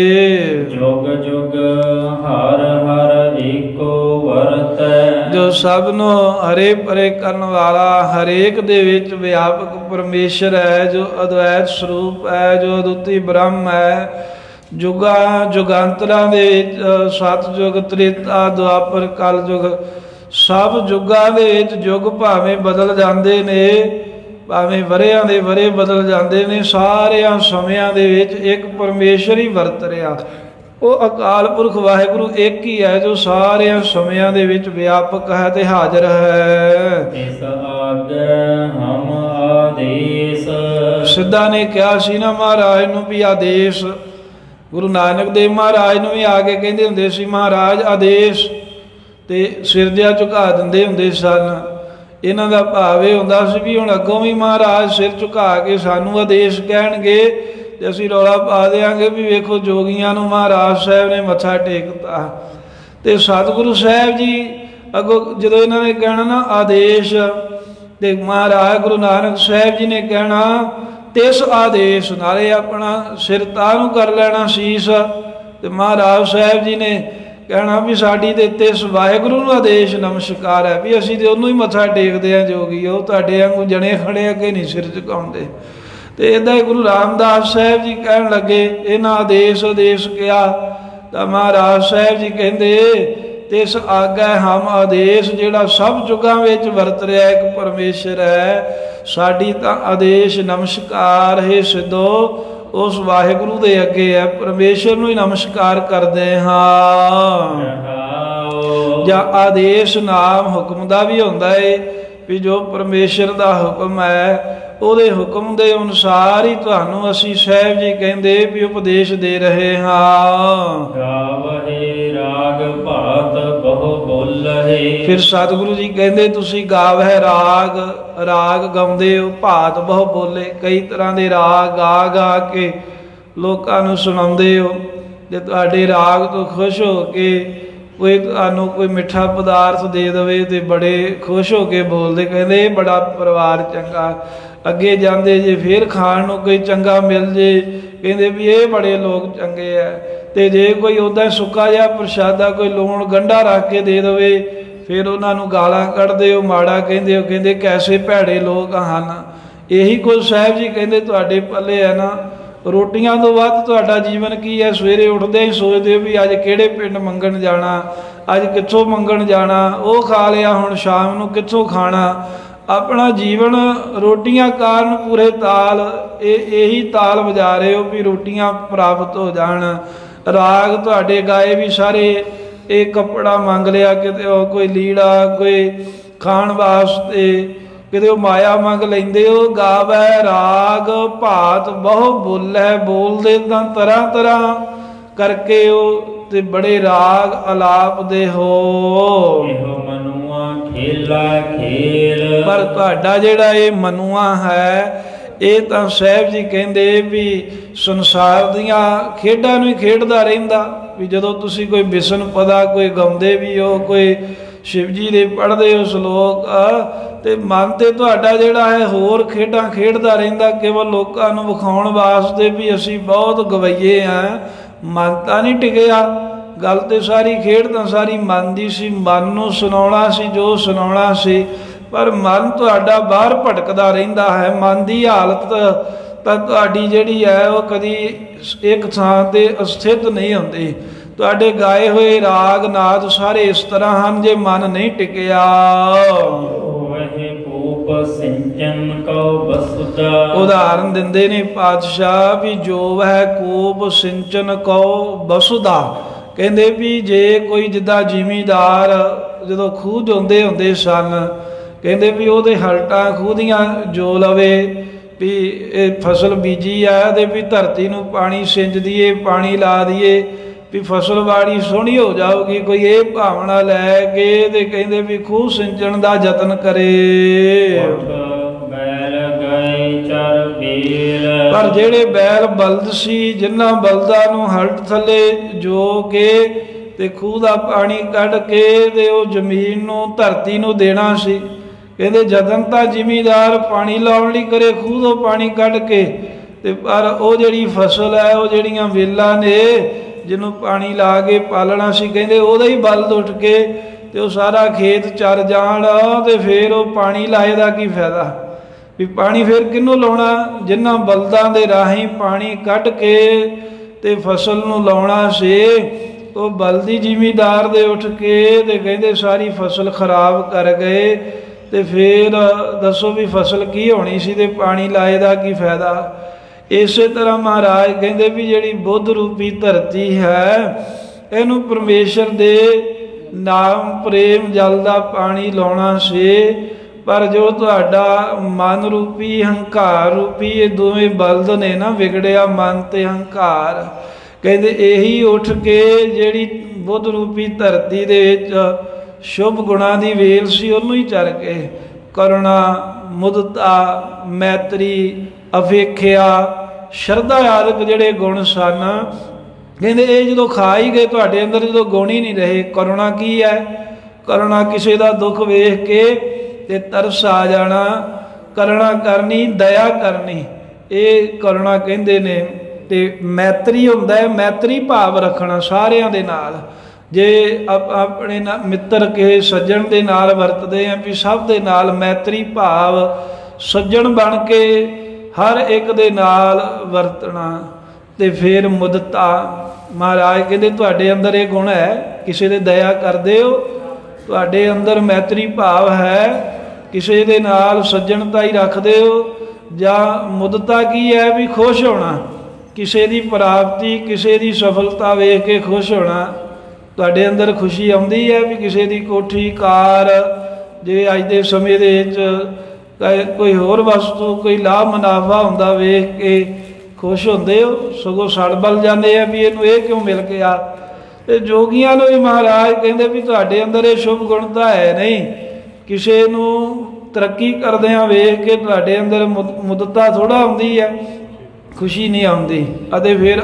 ਜੁਗ ਜੁਗ ਹਰ ਹਰ ਏਕੋ ਵਰਤੈ, ਜੋ ਸਭ ਨੂੰ ਹਰੇ ਭਰੇ ਕਰਨ ਵਾਲਾ, ਹਰੇਕ ਦੇ ਵਿੱਚ ਵਿਆਪਕ ਪਰਮੇਸ਼ਰ ਹੈ, ਜੋ ਅਦਵੈਤ ਸਰੂਪ ਹੈ, ਜੋ ਅਦੁੱਤੀ ਬ੍ਰਹਮ ਹੈ। ਜੁਗਾਂ ਜੁਗਾਂਤਰਾਂ ਦੇ ਵਿੱਚ ਸਤਿਯੁਗ, ਤ੍ਰੇਤਾ, ਦੁਆਪਰ, ਕਲਯੁਗ, ਸਭ ਯੁੱਗਾਂ ਦੇ ਵਿੱਚ ਯੁੱਗ ਭਾਵੇਂ ਬਦਲ ਜਾਂਦੇ ਨੇ, ਭਾਵੇਂ ਵਰ੍ਹਿਆਂ ਦੇ ਵਰ੍ਹੇ ਬਦਲ ਜਾਂਦੇ ਨੇ, ਸਾਰਿਆਂ ਸਮਿਆਂ ਦੇ ਵਿੱਚ ਇੱਕ ਪਰਮੇਸ਼ਰ ਹੀ ਵਰਤ ਰਿਹਾ। ਉਹ ਅਕਾਲ ਪੁਰਖ ਵਾਹਿਗੁਰੂ ਇੱਕ ਹੀ ਹੈ, ਜੋ ਸਾਰਿਆਂ ਸਮਿਆਂ ਦੇ ਵਿੱਚ ਵਿਆਪਕ ਹੈ ਤੇ ਹਾਜ਼ਰ ਹੈ। ਇਸ ਆਗੈ ਹਮ ਆਦੇਸ਼, ਸਿੱਧਾ ਨੇ ਕਿਹਾ ਸੀ ਨਾ ਮਹਾਰਾਜ ਨੂੰ ਵੀ ਆਦੇਸ਼। ਗੁਰੂ ਨਾਨਕ ਦੇਵ ਮਹਾਰਾਜ ਨੂੰ ਵੀ ਆ ਕੇ ਕਹਿੰਦੇ ਹੁੰਦੇ ਸੀ ਮਹਾਰਾਜ ਆਦੇਸ਼, ਤੇ ਸਿਰ ਜਿਹਾ ਝੁਕਾ ਦਿੰਦੇ ਹੁੰਦੇ ਸਨ। ਇਹਨਾਂ ਦਾ ਭਾਵ ਇਹ ਹੁੰਦਾ ਸੀ ਵੀ ਹੁਣ ਅੱਗੋਂ ਵੀ ਮਹਾਰਾਜ ਸਿਰ ਝੁਕਾ ਕੇ ਸਾਨੂੰ ਆਦੇਸ਼ ਕਹਿਣਗੇ ਤੇ ਅਸੀਂ ਰੌਲਾ ਪਾ ਦਿਆਂਗੇ ਵੀ ਵੇਖੋ ਜੋਗੀਆਂ ਨੂੰ ਮਹਾਰਾਜ ਸਾਹਿਬ ਨੇ ਮੱਥਾ ਟੇਕਤਾ। ਤੇ ਸਤਿਗੁਰੂ ਸਾਹਿਬ ਜੀ ਅੱਗੋਂ ਜਦੋਂ ਇਹਨਾਂ ਨੇ ਕਹਿਣਾ ਨਾ ਆਦੇਸ਼, ਤੇ ਮਹਾਰਾਜ ਗੁਰੂ ਨਾਨਕ ਸਾਹਿਬ ਜੀ ਨੇ ਕਹਿਣਾ ਤਿਸ ਆਦੇਸ਼, ਨਾਲੇ ਆਪਣਾ ਸਿਰ ਤਾਹ ਨੂੰ ਕਰ ਲੈਣਾ ਸੀਸ, ਤੇ ਮਹਾਰਾਜ ਸਾਹਿਬ ਜੀ ਨੇ ਕਹਿਣਾ ਵੀ ਸਾਡੀ ਤੇ ਤਿਸ ਵਾਹਿਗੁਰੂ ਨੂੰ ਆਦੇਸ਼ ਨਮਸਕਾਰ ਹੈ, ਵੀ ਅਸੀਂ ਤੇ ਉਹਨੂੰ ਹੀ ਮੱਥਾ ਟੇਕਦੇ ਹਾਂ ਜੋਗੀ, ਉਹ ਤੁਹਾਡੇ ਵਾਂਗੂ ਜਣੇ ਖੜੇ ਅੱਗੇ ਨਹੀਂ ਸਿਰ ਝੁਕਾਉਂਦੇ। ਤੇ ਇੱਦਾਂ ਹੀ ਗੁਰੂ ਰਾਮਦਾਸ ਸਾਹਿਬ ਜੀ ਕਹਿਣ ਲੱਗੇ, ਇਹਨਾਂ ਆਦੇਸ਼ ਕਿਹਾ ਤਾਂ ਮਹਾਰਾਜ ਸਾਹਿਬ ਜੀ ਕਹਿੰਦੇ ਤਿਸ ਆਗੈ ਹਮ ਆਦੇਸ਼, ਜਿਹੜਾ ਸਭ ਯੁੱਗਾਂ ਵਿੱਚ ਵਰਤ ਰਿਹਾ ਇੱਕ ਪਰਮੇਸ਼ਰ ਹੈ। ਸਾਡੀ ਤਾਂ ਆਦੇਸ਼ ਨਮਸਕਾਰ ਹੈ ਸਿੱਧੋ ਉਸ ਵਾਹਿਗੁਰੂ ਦੇ ਅੱਗੇ ਹੈ, ਪਰਮੇਸ਼ਰ ਨੂੰ ਹੀ ਨਮਸਕਾਰ ਕਰਦੇ ਹਾਂ। ਜਾਂ ਆਦੇਸ਼ ਨਾਮ ਹੁਕਮ ਦਾ ਵੀ ਹੁੰਦਾ ਹੈ ਵੀ ਜੋ ਪਰਮੇਸ਼ਰ ਦਾ ਹੁਕਮ ਹੈ ਉਹਦੇ ਹੁਕਮ ਦੇ ਅਨੁਸਾਰ ਹੀ ਤੁਹਾਨੂੰ ਅਸੀਂ ਸਾਹਿਬ ਜੀ ਕਹਿੰਦੇ ਵੀ ਉਪਦੇਸ਼ ਦੇ ਰਹੇ ਹਾਂ। ਗਾਵਹਿ ਰਾਗ ਭਾਤ ਬਹੁ ਬੋਲਹਿ। ਫਿਰ ਸਤਿਗੁਰੂ ਜੀ ਕਹਿੰਦੇ ਤੁਸੀਂ ਗਾਵਹਿ ਰਾਗ, ਰਾਗ ਗਾਉਂਦੇ ਹੋ, ਭਾਤ ਬਹੁ ਬੋਲੇ, ਕਈ ਤਰ੍ਹਾਂ ਦੇ ਰਾਗ ਗਾ ਗਾ ਕੇ ਲੋਕਾਂ ਨੂੰ ਸੁਣਾਉਂਦੇ ਹੋ। ਜੇ ਤੁਹਾਡੇ ਰਾਗ ਤੋਂ ਖੁਸ਼ ਹੋ ਕੇ ਕੋਈ ਤੁਹਾਨੂੰ ਕੋਈ ਮਿੱਠਾ ਪਦਾਰਥ ਦੇ ਦੇਵੇ ਤੇ ਬੜੇ ਖੁਸ਼ ਹੋ ਕੇ ਬੋਲਦੇ, ਕਹਿੰਦੇ ਇਹ ਬੜਾ ਪਰਿਵਾਰ ਚੰਗਾ। ਅੱਗੇ ਜਾਂਦੇ ਜੇ ਫਿਰ ਖਾਣ ਨੂੰ ਕੋਈ ਚੰਗਾ ਮਿਲ ਜੇ, ਕਹਿੰਦੇ ਵੀ ਇਹ ਬੜੇ ਲੋਕ ਚੰਗੇ ਆ। ਤੇ ਜੇ ਕੋਈ ਉੱਦਾਂ ਸੁੱਕਾ ਜਿਹਾ ਪ੍ਰਸ਼ਾਦਾ ਕੋਈ ਲੂਣ ਗੰਢਾ ਰੱਖ ਕੇ ਦੇ ਦੇਵੇ, ਫਿਰ ਉਹਨਾਂ ਨੂੰ ਗਾਲਾਂ ਕੱਢਦੇ ਹੋ, ਮਾੜਾ ਕਹਿੰਦੇ ਹੋ, ਕਹਿੰਦੇ ਕੈਸੇ ਭੈੜੇ ਲੋਕ ਹਨ। ਇਹੀ ਕੁਝ ਸਾਹਿਬ ਜੀ ਕਹਿੰਦੇ ਤੁਹਾਡੇ ਪੱਲੇ ਹੈ ਨਾ। ਰੋਟੀਆਂ ਤੋਂ ਵੱਧ ਤੁਹਾਡਾ ਜੀਵਨ ਕੀ ਹੈ? ਸਵੇਰੇ ਉੱਠਦੇ ਹੀ ਸੋਚਦੇ ਹੋ ਵੀ ਅੱਜ ਕਿਹੜੇ ਪਿੰਡ ਮੰਗਣ ਜਾਣਾ, ਅੱਜ ਕਿੱਥੋਂ ਮੰਗਣ ਜਾਣਾ, ਉਹ ਖਾ ਲਿਆ, ਹੁਣ ਸ਼ਾਮ ਨੂੰ ਕਿੱਥੋਂ ਖਾਣਾ। ਆਪਣਾ ਜੀਵਨ ਰੋਟੀਆਂ ਕਾਰਨ ਪੂਰੇ ਤਾਲ ਇਹੀ ਤਾਲ ਵਜਾ ਰਹੇ ਹੋ ਵੀ ਰੋਟੀਆਂ ਪ੍ਰਾਪਤ ਹੋ ਜਾਣ। ਰਾਗ ਤੁਹਾਡੇ ਗਾਏ ਵੀ ਸਾਰੇ ਇਹ ਕੱਪੜਾ ਮੰਗ ਲਿਆ, ਕਿਤੇ ਉਹ ਕੋਈ ਲੀੜਾ, ਕੋਈ ਖਾਣ ਵਾਸਤੇ, ਕਿਤੇ ਉਹ ਮਾਇਆ ਮੰਗ ਲੈਂਦੇ ਹੋ। ਗਾਵੈ ਰਾਗ ਭਾਤ ਬਹੁ ਬੋਲੈ, ਬੋਲਦੇ ਤਾਂ ਤਰ੍ਹਾਂ ਤਰ੍ਹਾਂ ਕਰਕੇ ਉਹ ਤੇ ਬੜੇ ਰਾਗ ਅਲਾਪ ਦੇ ਹੋ। ਇਹੋ ਮਨੁਆ ਖੇਲਾ ਖੇਲ। ਪਰ ਤੁਹਾਡਾ ਜਿਹੜਾ ਇਹ ਮਨੁਆ ਹੈ, ਇਹ ਤਾਂ ਸਾਹਿਬ ਜੀ ਕਹਿੰਦੇ ਵੀ ਸੰਸਾਰ ਦੀਆਂ ਖੇਡਾਂ ਨੂੰ ਹੀ ਖੇਡਦਾ ਰਹਿੰਦਾ। ਵੀ ਜਦੋਂ ਤੁਸੀਂ ਕੋਈ ਬਿਸਨ ਪਦਾ ਕੋਈ ਗਾਉਂਦੇ ਵੀ ਹੋ, ਕੋਈ शिव जी ਦੇ ਪੜ੍ਹਦੇ ਹੋ ਸ਼ਲੋਕ, ਤੇ ਮਨ ਤੇ ਤੁਹਾਡਾ ਜਿਹੜਾ ਹੈ ਹੋਰ ਖੇਡਾਂ ਖੇਡਦਾ ਰਹਿੰਦਾ, ਕੇਵਲ ਲੋਕਾਂ ਨੂੰ ਵਿਖਾਉਣ ਵਾਸਤੇ ਵੀ ਅਸੀਂ ਬਹੁਤ ਗਵਈਏ ਹਾਂ। ਮਨ ਤਾਂ ਨਹੀਂ ਟਿਕਿਆ। ਗੱਲ ਤੇ ਸਾਰੀ ਖੇਡ ਤਾਂ ਸਾਰੀ ਮਨ ਦੀ ਸੀ, ਮਨ ਨੂੰ ਸੁਣਾਉਣਾ ਸੀ ਜੋ ਸੁਣਾਉਣਾ ਸੀ, ਪਰ ਮਨ ਤੁਹਾਡਾ ਬਾਹਰ ਭਟਕਦਾ ਰਹਿੰਦਾ ਹੈ। ਮਨ ਦੀ ਹਾਲਤ ਤਾਂ ਤੁਹਾਡੀ ਜਿਹੜੀ ਹੈ ਉਹ ਕਦੀ ਇੱਕ ਥਾਂ ਤੇ ਅਸਥਿਤ ਨਹੀਂ ਹੁੰਦੀ। ਤੁਹਾਡੇ ਗਾਏ ਹੋਏ ਰਾਗ ਨਾਦ ਸਾਰੇ ਇਸ ਤਰ੍ਹਾਂ ਹਨ, ਜੇ ਮਨ ਨਹੀਂ ਟਿਕਿਆ। ਉਦਾਹਰਨ ਦਿੰਦੇ ਨੇ ਪਾਤਸ਼ਾਹ ਵੀ ਜੋ ਹੈ ਕੂਪ ਸਿੰਚਨ ਕਉ ਬਸੁਦਾ। ਕਹਿੰਦੇ ਵੀ ਜੇ ਕੋਈ ਜਿੱਦਾਂ ਜ਼ਿਮੀਦਾਰ ਜਦੋਂ ਖੂਹ ਜੋਂਦੇ ਹੁੰਦੇ ਸਨ, ਕਹਿੰਦੇ ਵੀ ਉਹਦੇ ਹਲਟਾਂ ਖੂਹ ਦੀਆਂ ਜੋ ਲਵੇ ਵੀ ਇਹ ਫਸਲ ਬੀਜੀ ਆ ਤੇ ਵੀ ਧਰਤੀ ਨੂੰ ਪਾਣੀ ਸਿੰਜ ਦਈਏ, ਪਾਣੀ ਲਾ ਦਈਏ ਵੀ ਫਸਲ ਬਾੜੀ ਸੋਹਣੀ ਹੋ ਜਾਊਗੀ। ਕੋਈ ਇਹ ਭਾਵਨਾ ਲੈ ਕੇ ਤੇ ਕਹਿੰਦੇ ਵੀ ਖੂਹ ਸਿੰਚਣ ਦਾ ਯਤਨ ਕਰੇ। ਪਰ ਜਿਹੜੇ ਬੈਲ ਬਲਦ ਸੀ, ਜਿਨ੍ਹਾਂ ਬਲਦਾਂ ਨੂੰ ਹਲਟ ਥੱਲੇ ਜੋ ਕੇ ਤੇ ਖੂਹ ਦਾ ਪਾਣੀ ਕੱਢ ਕੇ ਤੇ ਉਹ ਜ਼ਮੀਨ ਨੂੰ ਧਰਤੀ ਨੂੰ ਦੇਣਾ ਸੀ, ਕਹਿੰਦੇ ਯਤਨ ਤਾਂ ਜ਼ਿਮੀਦਾਰ ਪਾਣੀ ਲਾਉਣ ਲਈ ਕਰੇ ਖੂਹ ਤੋਂ ਪਾਣੀ ਕੱਢ ਕੇ, ਤੇ ਪਰ ਉਹ ਜਿਹੜੀ ਫਸਲ ਹੈ, ਉਹ ਜਿਹੜੀਆਂ ਵੇਲਾਂ ਨੇ ਜਿਹਨੂੰ ਪਾਣੀ ਲਾ ਕੇ ਪਾਲਣਾ ਸੀ, ਕਹਿੰਦੇ ਉਹਦਾ ਹੀ ਬਲਦ ਉੱਠ ਕੇ ਤੇ ਉਹ ਸਾਰਾ ਖੇਤ ਚਰ ਜਾਣ, ਤੇ ਫਿਰ ਉਹ ਪਾਣੀ ਲਾਏ ਦਾ ਕੀ ਫਾਇਦਾ? ਵੀ ਪਾਣੀ ਫਿਰ ਕਿਹਨੂੰ ਲਾਉਣਾ? ਜਿਨ੍ਹਾਂ ਬਲਦਾਂ ਦੇ ਰਾਹੀਂ ਪਾਣੀ ਕੱਢ ਕੇ ਤੇ ਫਸਲ ਨੂੰ ਲਾਉਣਾ ਸੀ, ਉਹ ਬਲਦੀ ਜ਼ਿਮੀਦਾਰ ਦੇ ਉੱਠ ਕੇ ਤੇ ਕਹਿੰਦੇ ਸਾਰੀ ਫਸਲ ਖਰਾਬ ਕਰ ਗਏ। ਤੇ ਫਿਰ ਦੱਸੋ ਵੀ ਫਸਲ ਕੀ ਹੋਣੀ ਸੀ ਤੇ ਪਾਣੀ ਲਾਏ ਦਾ ਕੀ ਫਾਇਦਾ? ਇਸੇ ਤਰ੍ਹਾਂ ਮਹਾਰਾਜ ਕਹਿੰਦੇ ਵੀ ਜਿਹੜੀ ਬੁੱਧ ਰੂਪੀ ਧਰਤੀ ਹੈ, ਇਹਨੂੰ ਪਰਮੇਸ਼ਰ ਦੇ ਨਾਮ ਪ੍ਰੇਮ ਜਲ ਦਾ ਪਾਣੀ ਲਾਉਣਾ ਸੀ, ਪਰ ਜੋ ਤੁਹਾਡਾ ਮਨ ਰੂਪੀ ਹੰਕਾਰ ਰੂਪੀ ਇਹ ਦੋਵੇਂ ਬਲਦ ਨੇ ਨਾ ਵਿਗੜਿਆ, ਮਨ ਤੇ ਹੰਕਾਰ, ਕਹਿੰਦੇ ਇਹੀ ਉੱਠ ਕੇ ਜਿਹੜੀ ਬੁੱਧ ਰੂਪੀ ਧਰਤੀ ਦੇ ਵਿੱਚ ਸ਼ੁਭ ਗੁਣਾਂ ਦੀ ਵੇਲ ਸੀ ਉਹਨੂੰ ਹੀ ਚਰ ਕੇ ਕਰੁਣਾ, ਮੁਦਤਾ, ਮੈਤਰੀ, ਅਵੇਖਿਆ, ਸ਼ਰਧਾ ਆਦਿਕ ਜਿਹੜੇ ਗੁਣ ਸਨ, ਕਹਿੰਦੇ ਇਹ ਜਦੋਂ ਖਾ ਹੀ ਗਏ ਤੁਹਾਡੇ ਅੰਦਰ, ਜਦੋਂ ਗੁਣ ਹੀ ਨਹੀਂ ਰਹੇ। ਕਰੁਣਾ ਕੀ ਹੈ? ਕਰੁਣਾ ਕਿਸੇ ਦਾ ਦੁੱਖ ਵੇਖ ਕੇ ਤੇ ਤਰਸ ਆ ਜਾਣਾ, ਕਰੁਣਾ ਕਰਨੀ, ਦਇਆ ਕਰਨੀ, ਇਹ ਕਰੁਣਾ ਕਹਿੰਦੇ ਨੇ। ਤੇ ਮੈਤਰੀ ਹੁੰਦਾ ਹੈ, ਮੈਤਰੀ ਭਾਵ ਰੱਖਣਾ ਸਾਰਿਆਂ ਦੇ ਨਾਲ। ਜੇ ਆਪਣੇ ਮਿੱਤਰ ਕਿਸੇ ਸੱਜਣ ਦੇ ਨਾਲ ਵਰਤਦੇ ਆ ਵੀ ਸਭ ਦੇ ਨਾਲ ਮੈਤਰੀ ਭਾਵ ਸੱਜਣ ਬਣ ਕੇ ਹਰ ਇੱਕ ਦੇ ਨਾਲ ਵਰਤਣਾ। ਤੇ ਫਿਰ ਮੁਦਤਾ, ਮਹਾਰਾਜ ਕਹਿੰਦੇ ਤੁਹਾਡੇ ਅੰਦਰ ਇਹ ਗੁਣ ਹੈ, ਕਿਸੇ ਦੇ ਦਇਆ ਕਰਦੇ ਹੋ, ਤੁਹਾਡੇ ਅੰਦਰ ਮੈਤਰੀ ਭਾਵ ਹੈ, ਕਿਸੇ ਦੇ ਨਾਲ ਸੱਜਣਤਾ ਹੀ ਰੱਖਦੇ ਹੋ। ਜਾਂ ਮੁਦਤਾ ਕੀ ਹੈ? ਵੀ ਖੁਸ਼ ਹੋਣਾ, ਕਿਸੇ ਦੀ ਪ੍ਰਾਪਤੀ, ਕਿਸੇ ਦੀ ਸਫਲਤਾ ਵੇਖ ਕੇ ਖੁਸ਼ ਹੋਣਾ। ਤੁਹਾਡੇ ਅੰਦਰ ਖੁਸ਼ੀ ਆਉਂਦੀ ਹੈ ਵੀ ਕਿਸੇ ਦੀ ਕੋਠੀ ਕਾਰ, ਜੇ ਅੱਜ ਦੇ ਸਮੇਂ ਦੇ ਵਿੱਚ कोई होर वस्तु कोई लाभ मुनाफा हुंदा वेख के खुश होंदे हो, सगों सड़ बल जाते हैं भी इनू ये क्यों मिल गया। ते जोगियां नूं भी महाराज कहंदे भी तुहाडे अंदर ये शुभ गुण तां है नहीं, किसी नूं तरक्की करदिआं वेख के तुहाडे अंदर मुदता थोड़ा आउंदी है, खुशी नहीं आउंदी। अते फिर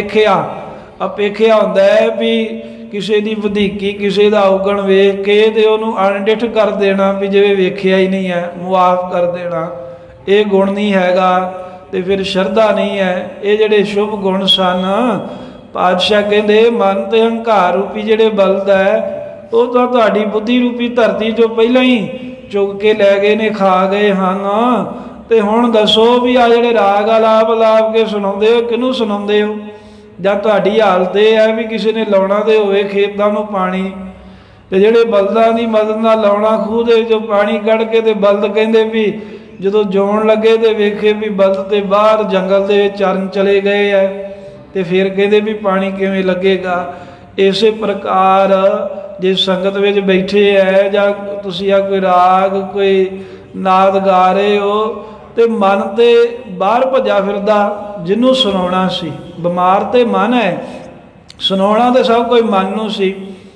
अपेखिया हुंदा है भी किसी की वधीकी किसी का औगण वेख के ते उहनूं अणडिठ कर देना भी जिवें वेखिया ही नहीं है, मुआफ कर देना, ये गुण नहीं हैगा। ते फिर शरधा नहीं है। ये जिहड़े शुभ गुण सन पातशाह कहंदे मन ते हंकार रूपी जिहड़े बलद है वो तो तुहाडी बुद्धि रूपी धरती जो पहला ही चुग के लै गए ने, खा गए हैं। ते हुण दसो भी आ जिहड़े राग आलाप अलाप के सुणाउंदे हो किहनूं सुणाउंदे हो? जब तुहाडी हालत यह है भी किसी ने लाउणा दे होवे खेतां नूं पानी, ते जिहड़े बलदां दी मदद नाल लाउणा खूह दे विचों पानी कढ के ते बलद कहंदे भी जदों जोण लगे ते वेखे भी बलद ते बाहर जंगल दे विच चरण चले गए है, ते फिर कहंदे भी पानी किवें लगेगा। इस प्रकार जे संगत विच बैठे है जां तुसीं आ कोई राग कोई नाद गा रहे हो ते मन ते बाहर भज्या फिरदा, जिन्हों सुनाउणा सी बीमार ते मन है, सुनाउणा तो सब कोई मन नूं सी,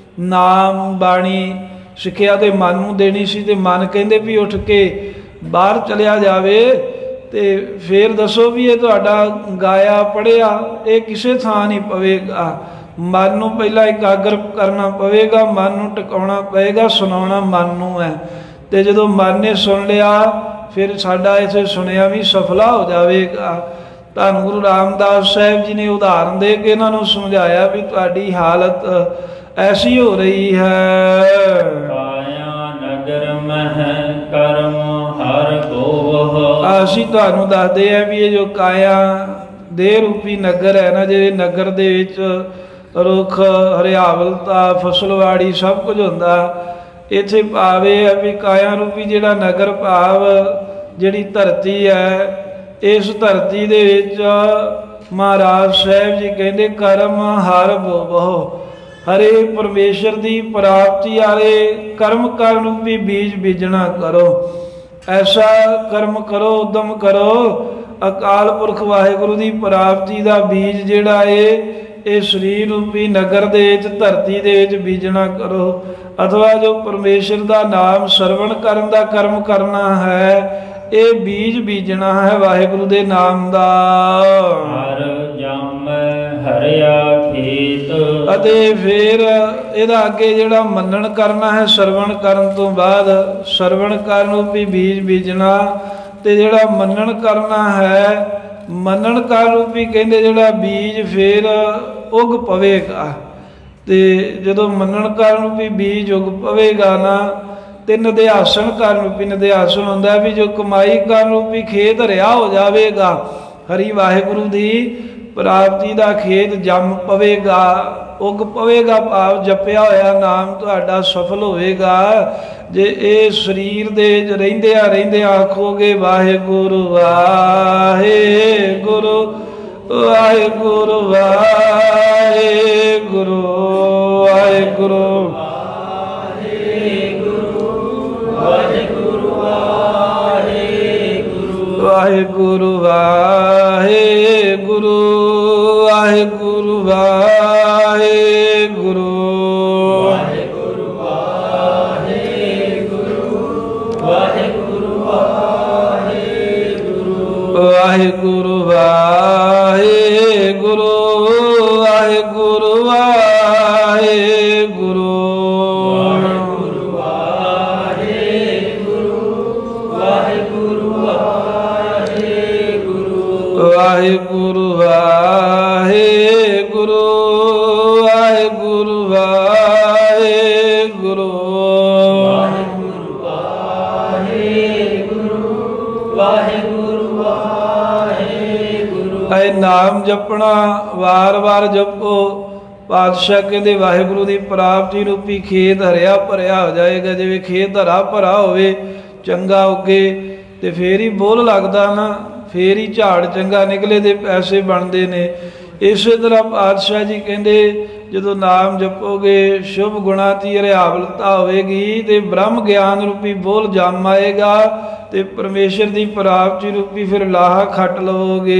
नाम बाणी सिक्ख्या ते मन नूं देनी सी, ते मन कहंदे भी उठ के बाहर चलिया जावे। ते फिर दसो भी ये तुहाडा गाया पढ़िया ये किसे थां नहीं पवेगा। मन नूं पहला एकाग्र करना पवेगा, मन नूं टिकाउणा पएगा, सुनाउणा मन नूं है। ते जदों मन ने सुन लिया फिर साडा इसे सुनिया भी सफला हो जाएगा। धन गुरु रामदास साहब जी ने उदाहरण दे के इन्हों समझाया भी तुहाडी हालत ऐसी हो रही है। काया नगर मह कर्म हर गोह। असीं तुहानूं दसदे हैं भी ये जो काया देह रूपी नगर है ना, जिहड़े नगर दे विच रुख हरियावलता फसलवाड़ी सब कुछ हुंदा, इत्थे भावे है भी काया रूपी जिहड़ा नगर भाव जिहड़ी धरती है, इस धरती दे विच महाराज साहब जी कहंदे कर्म हर बोवो, हरे परमेश्वर की प्राप्ति आले कर्म करन रूपी बीज बीजना करो। ऐसा कर्म करो, उद्यम करो, अकाल पुरख वाहिगुरु की प्राप्ति का बीज जिहड़ा है ये शरीर रूपी नगर दे विच धरती दे विच बीजना करो। अथवा जो परमेश्वर का नाम सरवण करन दा कर्म करना है, ये बीज बीजना है वाहिगुरु दे नाम दा। हर जम हरिया खेत। अते फिर इहदा अगे जिहड़ा मनन करना है, सरवण करन तो बाद सरवण करन रूपी बीज बीजना, ते जिहड़ा मनन करना है, मनन कर रूपी कहंदे जिहड़ा बीज फिर उग पवेगा। ते जदों मनन कर रूपी बीज उग पवेगा ना, ते निध्यासन कर रूपी निध्यासन हुंदा भी जो कमाई कर रूपी खेत हरिया हो जाएगा। हरि वाहिगुरु दी प्राप्ति का खेत जम पवेगा, उग पवेगा, भाव जपिया होया नाम तुहाडा सफल होएगा। जे ये शरीर दे रहिंदिया रहिंदिया आखोगे वाहिगुरु वाहिगुरु वाहिगुरु वाहिगुरु वाहिगुरु वाहिगुरु वाहिगुरु वाहिगुरु वाहिगुरु वाहिगुरु वाहिगुरु वाहिगुरु वाहिगुरु वाहिगुरु वाहिगुरु वाहिगुरु वाहिगुरु ऐ नाम जपना वार वार जपो। पातशाह कहते वाहिगुरु की प्राप्ति रूपी खेत हरिया भरिया हो जाएगा। जिवें खेत हरा भरा होवे चंगा उगे तो फिर ही बोल लगता ना, फिर ही झाड़ चंगा निकले तो पैसे बनते ने। इस तरह पातशाह जी कहते जो नाम जपोगे शुभ गुणा की हरियावलता होएगी तो ब्रह्म ज्ञान रूपी बोल जम आएगा। ਤੇ ਪਰਮੇਸ਼ਰ ਦੀ ਪ੍ਰਾਪਤੀ ਰੂਪੀ ਫਿਰ ਲਾਹਾ ਖੱਟ ਲਵੋਗੇ।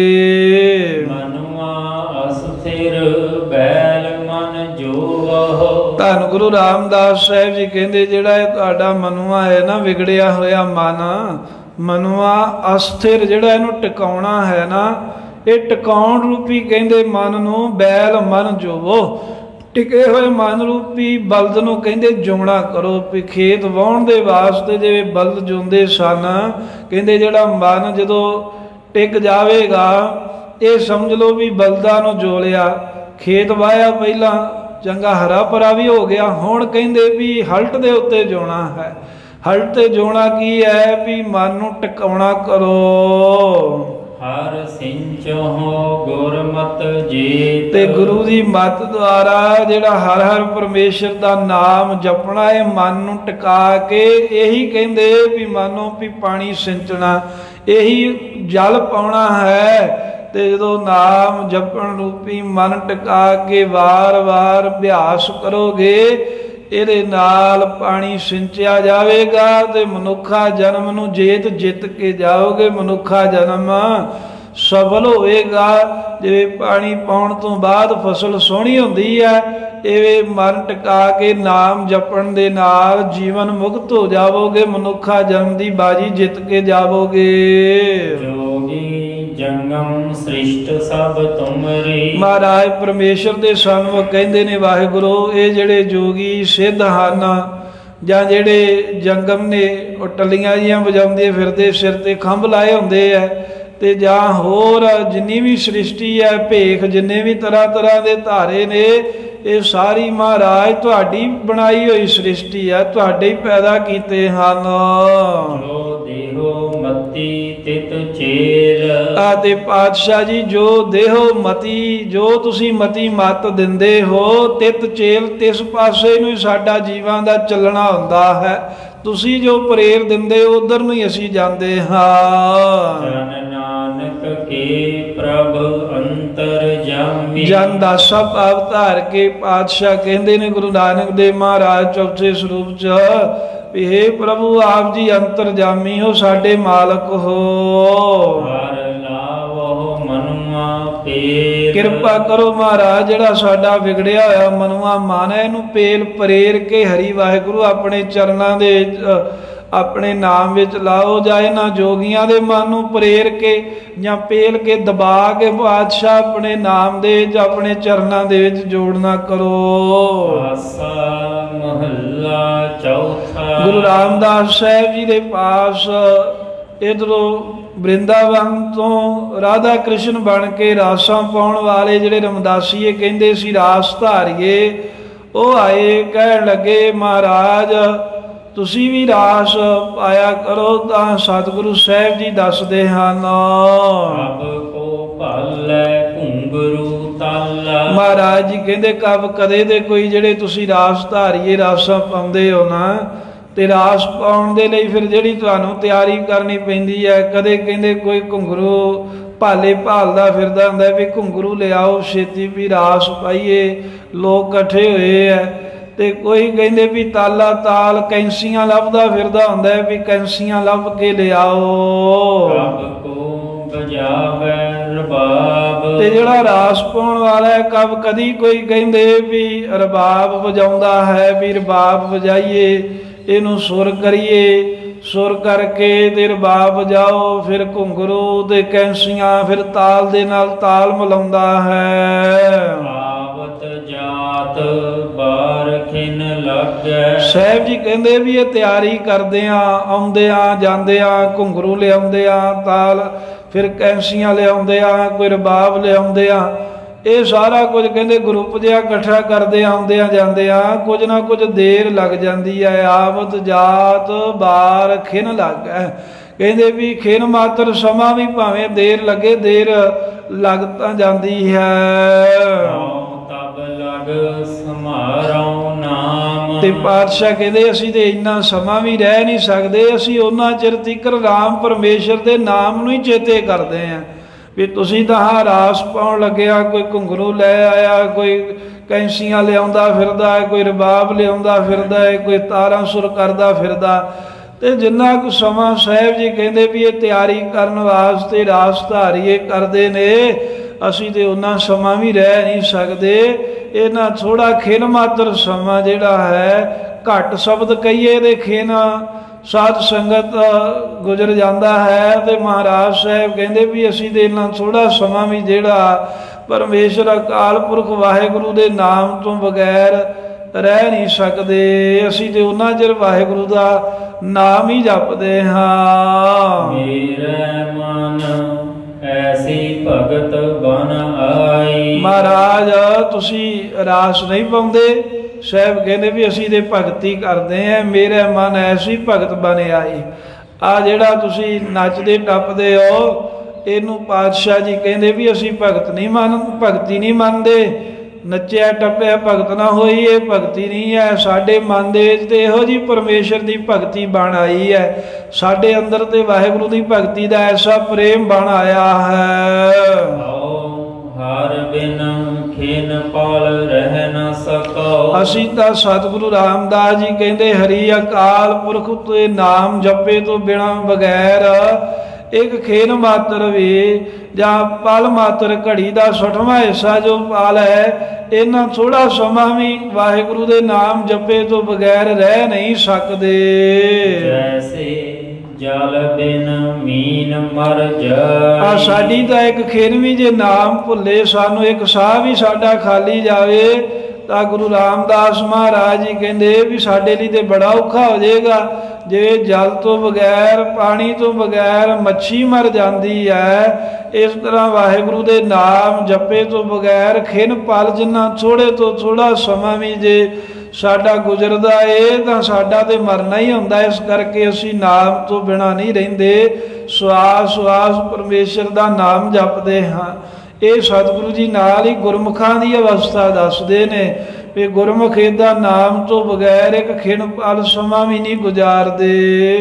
ਮਨੁਆ ਅਸਥਿਰ ਬੈਲ ਮਨ ਜੋਵਹੁ। ਧੰਨ ਗੁਰੂ ਰਾਮਦਾਸ ਸਾਹਿਬ ਜੀ ਕਹਿੰਦੇ ਜਿਹੜਾ ਇਹ ਤੁਹਾਡਾ ਮਨੁਆ ਹੈ ਨਾ, ਵਿਗੜਿਆ ਹੋਇਆ ਮਨ, ਮਨੁਆ ਅਸਥਿਰ, ਜਿਹੜਾ ਇਹਨੂੰ ਟਿਕਾਉਣਾ ਹੈ ਨਾ, ਇਹ ਟਿਕਾਉਣ ਰੂਪੀ ਕਹਿੰਦੇ ਮਨ ਨੂੰ ਬੈਲ ਮਨ ਜੋਵੋ, ਟਿਕੇ ਹੋਏ ਮਨ ਰੂਪੀ ਬਲਦ ਨੂੰ ਕਹਿੰਦੇ ਜੋਣਾ ਕਰੋ। ਵੀ ਖੇਤ ਵਾਹੁਣ ਦੇ ਵਾਸਤੇ ਜਿਵੇਂ ਬਲਦ ਜੋਂਦੇ ਸਨ, ਕਹਿੰਦੇ ਜਿਹੜਾ ਮਨ ਜਦੋਂ ਟਿਕ ਜਾਵੇਗਾ, ਇਹ ਸਮਝ ਲਓ ਵੀ ਬਲਦਾਂ ਨੂੰ ਜੋ ਲਿਆ, ਖੇਤ ਵਾਹਿਆ ਪਹਿਲਾਂ ਚੰਗਾ ਹਰਾ ਭਰਾ ਵੀ ਹੋ ਗਿਆ, ਹੁਣ ਕਹਿੰਦੇ ਵੀ ਹਲਟ ਦੇ ਉੱਤੇ ਜੋਣਾ ਹੈ। ਹਲਟ ਤੇ ਜੋਣਾ ਕੀ ਹੈ? ਵੀ ਮਨ ਨੂੰ ਟਿਕਾਉਣਾ ਕਰੋ। ਹਰ ਸਿੰਚਹੁ ਗੁਰਮਤਿ ਜੀਤ। ਤੇ ਗੁਰੂ ਦੀ ਮੱਤ ਦੁਆਰਾ ਜਿਹੜਾ ਹਰ ਹਰ ਪਰਮੇਸ਼ਰ ਦਾ ਨਾਮ ਜਪਣਾ ਹੈ, ਮਨ ਨੂੰ ਟਿਕਾ ਕੇ, ਇਹੀ ਕਹਿੰਦੇ ਵੀ ਮਾਨੋ ਵੀ ਪਾਣੀ ਸਿੰਚਣਾ, ਇਹੀ ਜਲ ਪਾਉਣਾ ਹੈ। ਤੇ ਜਦੋਂ ਨਾਮ ਜਪਣ ਰੂਪੀ ਮਨ ਟਿਕਾ ਕੇ ਵਾਰ-ਵਾਰ ਅਭਿਆਸ ਕਰੋਗੇ, ਇਹਦੇ ਨਾਲ ਪਾਣੀ ਸਿੰਚਿਆ ਜਾਵੇਗਾ ਤੇ ਮਨੁੱਖਾ ਜਨਮ ਨੂੰ ਜਿੱਤ ਕੇ ਜਾਓਗੇ। ਮਨੁੱਖਾ ਜਨਮ ਸਫਲ ਹੋਵੇਗਾ। ਜਿਵੇਂ ਪਾਣੀ ਪਾਉਣ ਤੋਂ ਬਾਅਦ ਫਸਲ ਸੋਹਣੀ ਹੁੰਦੀ ਹੈ, ਇਵੇਂ ਮਨ ਟਿਕਾ ਕੇ ਨਾਮ ਜਪਣ ਦੇ ਨਾਲ ਜੀਵਨ ਮੁਕਤ ਹੋ ਜਾਵੋਗੇ, ਮਨੁੱਖਾ ਜਨਮ ਦੀ ਬਾਜੀ ਜਿੱਤ ਕੇ ਜਾਵੋਗੇ। ਜੋਗੀ ਜੰਗਮ ਸ੍ਰਿਸ਼ਟ ਸਭ ਤੁਮਰੀ। ਮਹਾਰਾਜ ਪਰਮੇਸ਼ਰ ਦੇ ਸਨਮੁਖ ਕਹਿੰਦੇ ਨੇ ਵਾਹਿਗੁਰੂ, ਇਹ ਜਿਹੜੇ ਜੋਗੀ ਸਿੱਧ ਹਨ ਜਾਂ ਜਿਹੜੇ ਜੰਗਮ ਨੇ, ਉਹ ਟੱਲੀਆਂ ਜੀਆਂ ਵਜਾਉਂਦੇ ਫਿਰਦੇ, ਸਿਰ ਤੇ ਖੰਭ ਲਾਏ ਹੁੰਦੇ ਆ, ਤੇ ਜਾਂ ਹੋਰ ਜਿੰਨੀ ਵੀ ਸ੍ਰਿਸ਼ਟੀ ਹੈ, ਭੇਖ ਜਿੰਨੇ ਵੀ ਤਰ੍ਹਾਂ ਤਰ੍ਹਾਂ ਦੇ ਧਾਰੇ ਨੇ, ਇਹ ਸਾਰੀ ਮਹਾਰਾਜ ਤੁਹਾਡੀ ਬਣਾਈ ਹੋਈ ਸ੍ਰਿਸ਼ਟੀ ਹੈ, ਤੁਹਾਡੇ ਹੀ ਪੈਦਾ ਕੀਤੇ ਹਨ। ਜੋ ਦੇਹੋ ਮਤੀ ਤਿਤ ਚੇਲ। ਤੇ ਪਾਤਸ਼ਾਹ ਜੀ, ਜੋ ਦੇਹੋ ਮਤੀ, ਜੋ ਤੁਸੀਂ ਮਤੀ ਮਤ ਦਿੰਦੇ ਹੋ, ਤਿਤ ਚੇਲ, ਤਿਸ ਪਾਸੇ ਨੂੰ ਸਾਡਾ ਜੀਵਾਂ ਦਾ ਚੱਲਣਾ ਹੁੰਦਾ ਹੈ। ਤੁਸੀਂ ਜੋ ਪ੍ਰੇਰ ਦਿੰਦੇ ਹੋ, ਉਧਰ ਨੂੰ ਹੀ ਅਸੀਂ ਜਾਂਦੇ ਹਾਂ। ਜਨ ਨਾਨਕ ਕੇ ਪ੍ਰਭ ਅੰਤਰ ਜਾਮੀ। ਜਨ ਦਾਸਾ ਭਾਵ ਧਾਰ ਕੇ ਪਾਤਸ਼ਾਹ ਕਹਿੰਦੇ ਨੇ ਗੁਰੂ ਨਾਨਕ ਦੇਵ ਮਹਾਰਾਜ ਚੌਥੇ ਸਰੂਪ ਚ, ਵੀ ਹੇ ਪ੍ਰਭੂ ਆਪ ਜੀ ਅੰਤਰਜਾਮੀ ਹੋ, ਸਾਡੇ ਮਾਲਕ ਹੋ। ਹਰ ਲਾਵਹੁ ਮਨੁਆ ਪੇਲ। ਕਿਰਪਾ ਕਰੋ ਮਹਾਰਾਜ, ਜਿਹੜਾ ਸਾਡਾ ਵਿਗੜਿਆ ਹੋਇਆ ਮਨੁਆ ਮਨ ਹੈ, ਇਹਨੂੰ ਪੇਲ ਪ੍ਰੇਰ ਕੇ ਹਰੀ ਵਾਹਿਗੁਰੂ ਆਪਣੇ ਚਰਨਾਂ ਦੇ ਆਪਣੇ ਨਾਮ ਵਿੱਚ ਲਾਓ। ਜਾਂ ਇਹਨਾਂ ਜੋਗੀਆਂ ਦੇ ਮਨ ਨੂੰ ਪ੍ਰੇਰ ਕੇ ਜਾਂ ਪੇਲ ਕੇ ਦਬਾ ਕੇ ਬਾਦਸ਼ਾਹ ਆਪਣੇ ਨਾਮ ਦੇ ਜਾਂ ਆਪਣੇ ਚਰਨਾਂ ਦੇ ਵਿੱਚ ਜੋੜਨਾ ਕਰੋ। ਆਸਾ ਮਹੱਲਾ ਚੌਥਾ। ਗੁਰੂ ਰਾਮਦਾਸ ਸਾਹਿਬ ਜੀ ਦੇ ਪਾਸ ਇਧਰੋਂ ਬ੍ਰਿੰਦਾਵਨ ਤੋਂ ਰਾਧਾ ਕ੍ਰਿਸ਼ਨ ਬਣ ਕੇ ਰਾਸਾਂ ਪਾਉਣ ਵਾਲੇ ਜਿਹੜੇ ਰਮਦਾਸੀਏ ਕਹਿੰਦੇ ਸੀ ਰਾਸ ਧਾਰੀਏ, ਉਹ ਆਏ, ਕਹਿਣ ਲੱਗੇ ਮਹਾਰਾਜ ਤੁਸੀਂ ਵੀ ਰਾਸ ਪਾਇਆ ਕਰੋ। ਤਾਂ ਸਤਿਗੁਰੂ ਸਾਹਿਬ ਜੀ ਦੱਸਦੇ ਹਨ, ਕਬ ਕੋ ਭਾਲੈ ਘੁੰਗਰੂ ਤਾਲਾ। ਮਹਾਰਾਜ ਜੀ ਕਹਿੰਦੇ ਕਦੇ ਦੇ ਕੋਈ ਜਿਹੜੇ ਤੁਸੀਂ ਰਾਸ ਧਾਰੀਏ ਰਾਸਾਂ ਪਾਉਂਦੇ ਹੋ ਨਾ, ਤੇ ਰਾਸ ਪਾਉਣ ਦੇ ਲਈ ਫਿਰ ਜਿਹੜੀ ਤੁਹਾਨੂੰ ਤਿਆਰੀ ਕਰਨੀ ਪੈਂਦੀ ਹੈ, ਕਦੇ ਕਹਿੰਦੇ ਕੋਈ ਘੁੰਗਰੂ ਭਾਲੇ ਭਾਲਦਾ ਫਿਰਦਾ ਹੁੰਦਾ ਵੀ ਘੁੰਗਰੂ ਲਿਆਓ ਛੇਤੀ ਵੀ ਰਾਸ ਪਾਈਏ, ਲੋਕ ਇਕੱਠੇ ਹੋਏ ਹੈ। ਤੇ ਕੋਈ ਕਹਿੰਦੇ ਵੀ ਤਾਲਾ ਤਾਲ ਕੈਂਸੀਆਂ ਲੱਭਦਾ ਫਿਰਦਾ ਹੁੰਦਾ ਵੀ ਕੈਂਸੀਆਂ ਲੱਭ ਕੇ ਲਿਆਓ। ਕਬ ਕੋ ਬਜਾਵੇ ਰਬਾਬ। ਤੇ ਜਿਹੜਾ ਰਾਸ ਪਾਉਣ ਵਾਲਾ ਹੈ, ਕਦੀ ਕੋਈ ਕਹਿੰਦੇ ਵੀ ਰਬਾਬ ਵਜਾਉਂਦਾ ਹੈ, ਵੀ ਰਬਾਬ ਵਜਾਈਏ, ਇਹਨੂੰ ਸੁਰ ਕਰੀਏ, ਸੁਰ ਕਰਕੇ ਤੇ ਰਬਾਬ ਵਜਾਓ। ਫਿਰ ਘੁੰਗਰੂ ਤੇ ਕੈਂਸੀਆਂ ਫਿਰ ਤਾਲ ਦੇ ਨਾਲ ਤਾਲ ਮਿਲਾਉਂਦਾ ਹੈ। ਆਵਤ ਜਾਤ ਬਾਰ ਖਿਨ ਲੱਗੈ। ਸਾਹਿਬ ਜੀ ਕਹਿੰਦੇ ਵੀ ਇਹ ਤਿਆਰੀ ਕਰਦੇ ਆ, ਆਉਂਦੇ ਆ ਜਾਂਦੇ ਆ, ਘੁੰਗਰੂ ਲਿਆਉਂਦੇ ਆ, ਤਾਲ ਫਿਰ ਕੈਂਸੀਆਂ ਲਿਆਉਂਦੇ ਆ, ਕੋਈ ਰਬਾਬ ਲਿਆਉਂਦੇ ਆ, ਇਹ ਸਾਰਾ ਕੁਝ ਕਹਿੰਦੇ ਗਰੁੱਪ ਜਿਹਾ ਇਕੱਠਾ ਕਰਦੇ ਆਉਂਦੇ ਆ ਜਾਂਦੇ ਆ, ਕੁਝ ਨਾ ਕੁਝ ਦੇਰ ਲੱਗ ਜਾਂਦੀ ਹੈ। ਆਵਤ ਜਾਤ ਬਾਰ ਖਿਨ ਲੱਗੈ, ਕਹਿੰਦੇ ਵੀ ਖਿਨ ਮਾਤਰ ਸਮਾਂ ਵੀ ਭਾਵੇਂ ਦੇਰ ਲੱਗੇ, ਦੇਰ ਲੱਗ ਤਾਂ ਜਾਂਦੀ ਹੈ। ਸਮਾਰੋ ਨਾਮ। ਤੇ ਪਾਤਸ਼ਾਹ ਕਹਿੰਦੇ ਅਸੀਂ ਤੇ ਇੰਨਾ ਸਮਾਂ ਵੀ ਰਹਿ ਨਹੀਂ ਸਕਦੇ, ਅਸੀਂ ਉਹਨਾਂ ਚਿਰ ਤੀਕਰ ਰਾਮ ਪਰਮੇਸ਼ਰ ਦੇ ਨਾਮ ਨੂੰ ਹੀ ਚੇਤੇ ਕਰਦੇ ਆਂ। ਵੀ ਤੁਸੀਂ ਤਾਂ ਰਾਸ ਪਾਉਣ ਲੱਗਿਆ, ਕੋਈ ਘੁੰਗਰੂ ਲੈ ਆਇਆ, ਕੋਈ ਕੈਂਸੀਆਂ ਲਿਆਉਂਦਾ ਫਿਰਦਾ ਹੈ, ਕੋਈ ਰਬਾਬ ਲਿਆਉਂਦਾ ਫਿਰਦਾ ਹੈ, ਕੋਈ ਤਾਰਾਂ ਸੁਰ ਕਰਦਾ ਫਿਰਦਾ, ਤੇ ਜਿੰਨਾ ਕੁ ਸਮਾਂ ਸਾਹਿਬ ਜੀ ਕਹਿੰਦੇ ਵੀ ਇਹ ਤਿਆਰੀ ਕਰਨ ਵਾਸਤੇ ਰਾਸ ਧਾਰੀਏ ਕਰਦੇ ਨੇ, ਅਸੀਂ ਤੇ ਉਹਨਾਂ ਸਮਾਂ ਵੀ ਰਹਿ ਨਹੀਂ ਸਕਦੇ। ਇਹਨਾਂ ਥੋੜਾ ਖਿਨ ਮਾਤਰ ਸਮਾਂ ਜਿਹੜਾ ਹੈ, ਘੱਟ ਸ਼ਬਦ ਕਹੀਏ ਦੇ ਖਿਨ ਸਾਧ ਸੰਗਤ ਗੁਜ਼ਰ ਜਾਂਦਾ ਹੈ। ਤੇ ਮਹਾਰਾਜ ਸਾਹਿਬ ਕਹਿੰਦੇ ਵੀ ਅਸੀਂ ਤੇ ਇਹਨਾਂ ਥੋੜਾ ਸਮਾਂ ਵੀ ਜਿਹੜਾ ਪਰਮੇਸ਼ਰ ਅਕਾਲ ਪੁਰਖ ਵਾਹਿਗੁਰੂ ਦੇ ਨਾਮ ਤੋਂ ਬਗੈਰ ਰਹਿ ਨਹੀਂ ਸਕਦੇ। ਅਸੀਂ ਤੇ ਉਹਨਾਂ ਚਿਰ ਵਾਹਿਗੁਰੂ ਦਾ ਨਾਮ ਹੀ ਜਪਦੇ ਹਾਂ। ਮੇਰੇ ਮਨ ਐਸੀ ਭਗਤ ਬਨ ਆਈ। ਮਹਾਰਾਜ ਤੁਸੀਂ ਰਾਸ ਨਹੀਂ ਪਾਉਂਦੇ, ਸਾਹਿਬ ਕਹਿੰਦੇ ਵੀ ਅਸੀਂ ਤੇ ਭਗਤੀ ਕਰਦੇ ਆਂ। ਮੇਰੇ ਮਨ ਐਸੀ ਭਗਤ ਬਣ ਆਈ। ਆ ਜਿਹੜਾ ਤੁਸੀਂ ਨੱਚਦੇ ਟੱਪਦੇ ਹੋ, ਇਹਨੂੰ ਪਾਤਸ਼ਾਹ ਜੀ ਕਹਿੰਦੇ ਵੀ ਅਸੀਂ ਭਗਤੀ ਨਹੀਂ ਮੰਨਦੇ। ਨੱਚਿਆ ਟੱਪਿਆ ਭਗਤ ਨਾ ਹੋਈ, ਇਹ ਭਗਤੀ ਨਹੀਂ ਹੈ। ਸਾਡੇ ਮਨ ਦੇ ਵਿੱਚ ਤੇ ਇਹੋ ਜਿਹੀ ਪਰਮੇਸ਼ਰ ਦੀ ਭਗਤੀ ਬਣ ਆਈ ਹੈ। ਸਾਡੇ ਅੰਦਰ ਤੇ ਵਾਹਿਗੁਰੂ ਦੀ ਭਗਤੀ ਦਾ ਐਸਾ ਪ੍ਰੇਮ ਬਣ ਆਇਆ ਹੈ। ਹਰ ਬਿਨ ਖਿਨ ਪਲ ਰਹਿ ਨ ਸਕੋ। ਅਸੀਂ ਤਾਂ ਸਤਿਗੁਰੂ ਰਾਮਦਾਸ ਜੀ ਕਹਿੰਦੇ ਹਰੀ ਅਕਾਲ ਪੁਰਖ ਤੇ ਨਾਮ ਜਪੇ ਤੋਂ ਬਿਨਾਂ ਬਗੈਰ ਇੱਕ ਖੇਨ ਮਾਤਰ ਵੀ ਜਾਂ ਪਲ ਮਾਤਰ ਘੜੀ ਦਾ 60ਵਾਂ ਹਿੱਸਾ ਜੋ ਪਲ ਹੈ, ਇਹਨਾਂ ਥੋੜਾ ਸਮਾਂ ਵੀ ਵਾਹਿਗੁਰੂ ਦੇ ਨਾਮ ਜਪੇ ਤੋਂ ਬਗੈਰ ਰਹਿ ਨਹੀਂ ਸਕਦੇ। ਜੈਸੇ ਜਲ ਬਿਨ ਮੀਨ ਮਰ ਆ ਸਾਡੀ ਤਾਂ ਇੱਕ ਖੇਨ ਵੀ ਜੇ ਨਾਮ ਭੁੱਲੇ, ਸਾਨੂੰ ਇੱਕ ਸਾਹ ਵੀ ਸਾਡਾ ਖਾਲੀ ਜਾਵੇ ਤਾਂ ਗੁਰੂ ਰਾਮਦਾਸ ਮਹਾਰਾਜ ਜੀ ਕਹਿੰਦੇ ਵੀ ਸਾਡੇ ਲਈ ਤੇ ਬੜਾ ਔਖਾ ਹੋ ਜਾਏਗਾ। ਜੇ ਜਲ ਤੋਂ ਬਗੈਰ, ਪਾਣੀ ਤੋਂ ਬਗੈਰ ਮੱਛੀ ਮਰ ਜਾਂਦੀ ਹੈ, ਇਸ ਤਰ੍ਹਾਂ ਵਾਹਿਗੁਰੂ ਦੇ ਨਾਮ ਜਪੇ ਤੋਂ ਬਗੈਰ ਖਿਨ ਪਲ ਜਿੰਨਾ ਥੋੜੇ ਤੋਂ ਥੋੜਾ ਸਮਾਂ ਵੀ ਜੇ ਸਾਡਾ ਗੁਜ਼ਰਦਾ ਏ ਤਾਂ ਸਾਡਾ ਤੇ ਮਰਨਾ ਹੀ ਹੁੰਦਾ। ਇਸ ਕਰਕੇ ਅਸੀਂ ਨਾਮ ਤੋਂ ਬਿਨਾਂ ਨਹੀਂ ਰਹਿੰਦੇ, ਸਵਾਸ ਸਵਾਸ ਪਰਮੇਸ਼ਰ ਦਾ ਨਾਮ ਜਪਦੇ ਹਾਂ। ਇਹ ਸਤਿਗੁਰੂ ਜੀ ਨਾਲ ਹੀ ਗੁਰਮੁਖਾਂ ਦੀ ਅਵਸਥਾ ਦੱਸਦੇ ਨੇ ਵੀ ਗੁਰਮੁਖ ਇਹਦਾ ਨਾਮ ਤੋਂ ਬਗੈਰ ਇੱਕ ਖਿਣ ਪਲ ਸਮਾਂ ਵੀ ਨਹੀਂ ਗੁਜ਼ਾਰਦੇ।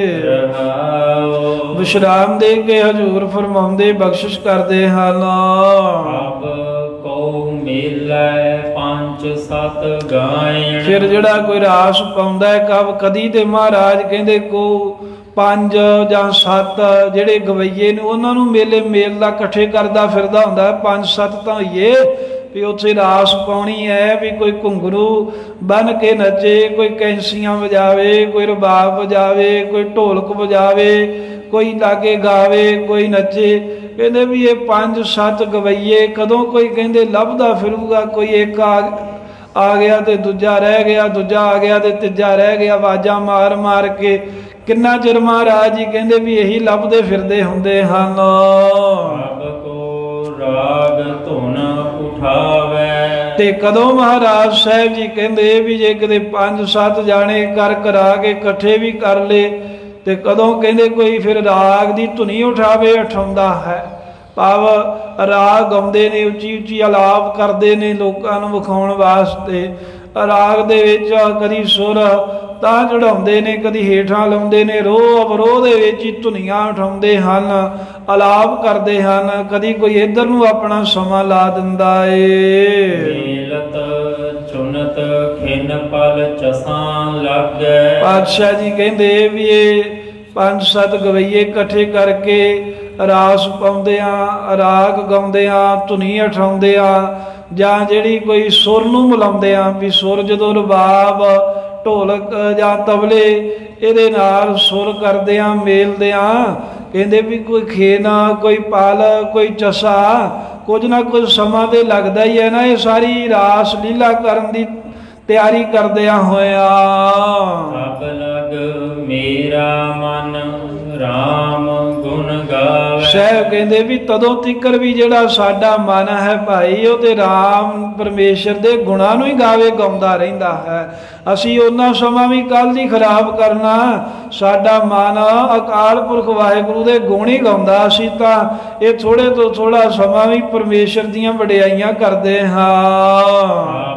ਵਿਸ਼ਰਾਮ ਦੇ ਕੇ ਹਜ਼ੂਰ ਫਰਮਾਉਂਦੇ ਬਖਸ਼ਿਸ਼ ਕਰਦੇ ਹਨ। ਫਿਰ ਜਿਹੜਾ ਕੋਈ ਰਾਸ ਪਾਉਂਦਾ ਹੈ ਕਦੀ ਤੇ ਮਹਾਰਾਜ ਕਹਿੰਦੇ ਕੋ 5 ਜਾਂ 7 ਜਿਹੜੇ ਗਵਈਏ ਨੇ ਉਹਨਾਂ ਨੂੰ ਮੇਲ ਦਾ ਇਕੱਠੇ ਕਰਦਾ ਫਿਰਦਾ ਹੁੰਦਾ। 5-7 ਤਾਂ ਹੋਈਏ ਵੀ ਉੱਥੇ ਰਾਸ ਪਾਉਣੀ ਹੈ, ਵੀ ਕੋਈ ਘੁੰਗਰੂ ਬੰਨ ਕੇ ਨੱਚੇ, ਕੋਈ ਕੈਂਸੀਆਂ ਵਜਾਵੇ, ਕੋਈ ਰਬਾਬ ਵਜਾਵੇ, ਕੋਈ ਢੋਲਕ ਵਜਾਵੇ, ਕੋਈ ਲਾਗੇ ਗਾਵੇ, ਕੋਈ ਨੱਚੇ। ਕਹਿੰਦੇ ਵੀ ਇਹ 5-7 ਗਵਈਏ ਕਦੋਂ ਕੋਈ ਕਹਿੰਦੇ ਲੱਭਦਾ ਫਿਰੂਗਾ। ਕੋਈ ਇੱਕ ਆ ਗਿਆ ਤੇ ਦੂਜਾ ਰਹਿ ਗਿਆ, ਦੂਜਾ ਆ ਗਿਆ ਤੇ ਤੀਜਾ ਰਹਿ ਗਿਆ, ਆਵਾਜ਼ਾਂ ਮਾਰ ਮਾਰ ਕੇ ਕਿੰਨਾ ਚਿਰ ਮਹਾਰਾਜ ਜੀ ਕਹਿੰਦੇ ਵੀ ਇਹੀ ਲੱਭਦੇ ਫਿਰਦੇ ਹੁੰਦੇ ਹਨ। ਰਾਗ ਧੁਨ ਉਠਾਵੇ ਤੇ ਕਦੋਂ ਮਹਾਰਾਜ ਸਾਹਿਬ ਜੀ ਕਹਿੰਦੇ ਵੀ ਜੇ ਕਿਤੇ 5-7 ਜਾਣੇ ਕਰ ਕਰਾ ਕੇ ਇਕੱਠੇ ਵੀ ਕਰ ਲੇ ਤੇ ਕਦੋਂ ਕਹਿੰਦੇ ਕੋਈ ਫਿਰ ਰਾਗ ਦੀ ਧੁਨੀ ਉਠਾਉਂਦਾ ਹੈ। ਭਾਵ ਰਾਗ ਗਾਉਂਦੇ ਨੇ, ਉੱਚੀ ਉੱਚੀ ਅਲਾਪ ਕਰਦੇ ਨੇ ਲੋਕਾਂ ਨੂੰ ਵਿਖਾਉਣ ਵਾਸਤੇ। ਰਾਗ ਦੇ ਵਿੱਚ ਕਦੀ ਸੁਰ ਤਾਂ ਚੜਾਉਂਦੇ ਨੇ, ਕਦੀ ਹੇਠਾਂ ਲਾਉਂਦੇ ਨੇ, ਰੋਹ ਅਵਰੋਹ ਦੇ ਵਿੱਚ ਹੀ ਧੁਨੀਆਂ ਉਠਾਉਂਦੇ ਹਨ, ਅਲਾਪ ਕਰਦੇ ਹਨ। ਕਦੀ ਕੋਈ ਇੱਧਰ ਨੂੰ ਆਪਣਾ ਸਮਾਂ ਲਾ ਦਿੰਦਾ ਏ। ਚੁਨਤ ਖਿਨ ਪਲ ਚਸਾਂ ਲੱਗੈ। ਪਾਤਸ਼ਾਹ ਜੀ ਕਹਿੰਦੇ ਵੀ ਇਹ 5-7 ਗਵਈਏ ਇਕੱਠੇ ਕਰਕੇ ਰਾਸ ਪਾਉਂਦਿਆਂ, ਰਾਗ ਗਾਉਂਦਿਆਂ, ਧੁਨੀ ਉਠਾਉਂਦਿਆਂ, ਜਾਂ ਜਿਹੜੀ ਕੋਈ ਸੁਰ ਨੂੰ ਮਿਲਾਉਂਦਿਆਂ ਵੀ ਸੁਰ ਜਦੋਂ ਰਬਾਬ ਢੋਲਕ ਜਾਂ ਤਬਲੇ ਇਹਦੇ ਨਾਲ ਸੁਰ ਕਰਦਿਆਂ ਮੇਲਦਿਆਂ ਕਹਿੰਦੇ ਵੀ ਕੋਈ ਖੇਨਾ, ਕੋਈ ਪਲ, ਕੋਈ ਚਸਾ, ਕੁਝ ਨਾ ਕੁਝ ਸਮਾਂ ਤੇ ਲੱਗਦਾ ਹੀ ਹੈ ਨਾ। ਇਹ ਸਾਰੀ ਰਾਸ ਲੀਲਾ ਕਰਨ ਦੀ ਤਿਆਰੀ ਕਰਦਿਆਂ ਹੋਇਆ ਸਭ ਲਗ ਮੇਰਾ ਮਨ ਰਾਮ ਗੁਣ ਗਾਵੇ। ਸਾਹਿਬ ਕਹਿੰਦੇ ਵੀ ਤਦੋਂ ਤੀਕਰ ਵੀ ਜਿਹੜਾ ਸਾਡਾ ਮਨ ਹੈ ਭਾਈ ਉਹ ਤੇ ਰਾਮ ਪਰਮੇਸ਼ਰ ਦੇ ਗੁਣਾਂ ਨੂੰ ਹੀ ਗਾਉਂਦਾ ਰਹਿੰਦਾ ਹੈ। ਅਸੀਂ ਉਹਨਾਂ ਸਮਾਂ ਵੀ ਕੱਲ ਹੀ ਖਰਾਬ ਕਰਨਾ। ਸਾਡਾ ਮਨ ਅਕਾਲ ਪੁਰਖ ਵਾਹਿਗੁਰੂ ਦੇ ਗੁਣ ਹੀ ਗਾਉਂਦਾ। ਅਸੀਂ ਤਾਂ ਇਹ ਥੋੜੇ ਤੋਂ ਥੋੜਾ ਸਮਾਂ ਵੀ ਪਰਮੇਸ਼ਰ ਦੀਆਂ ਵਡਿਆਈਆਂ ਕਰਦੇ ਹਾਂ।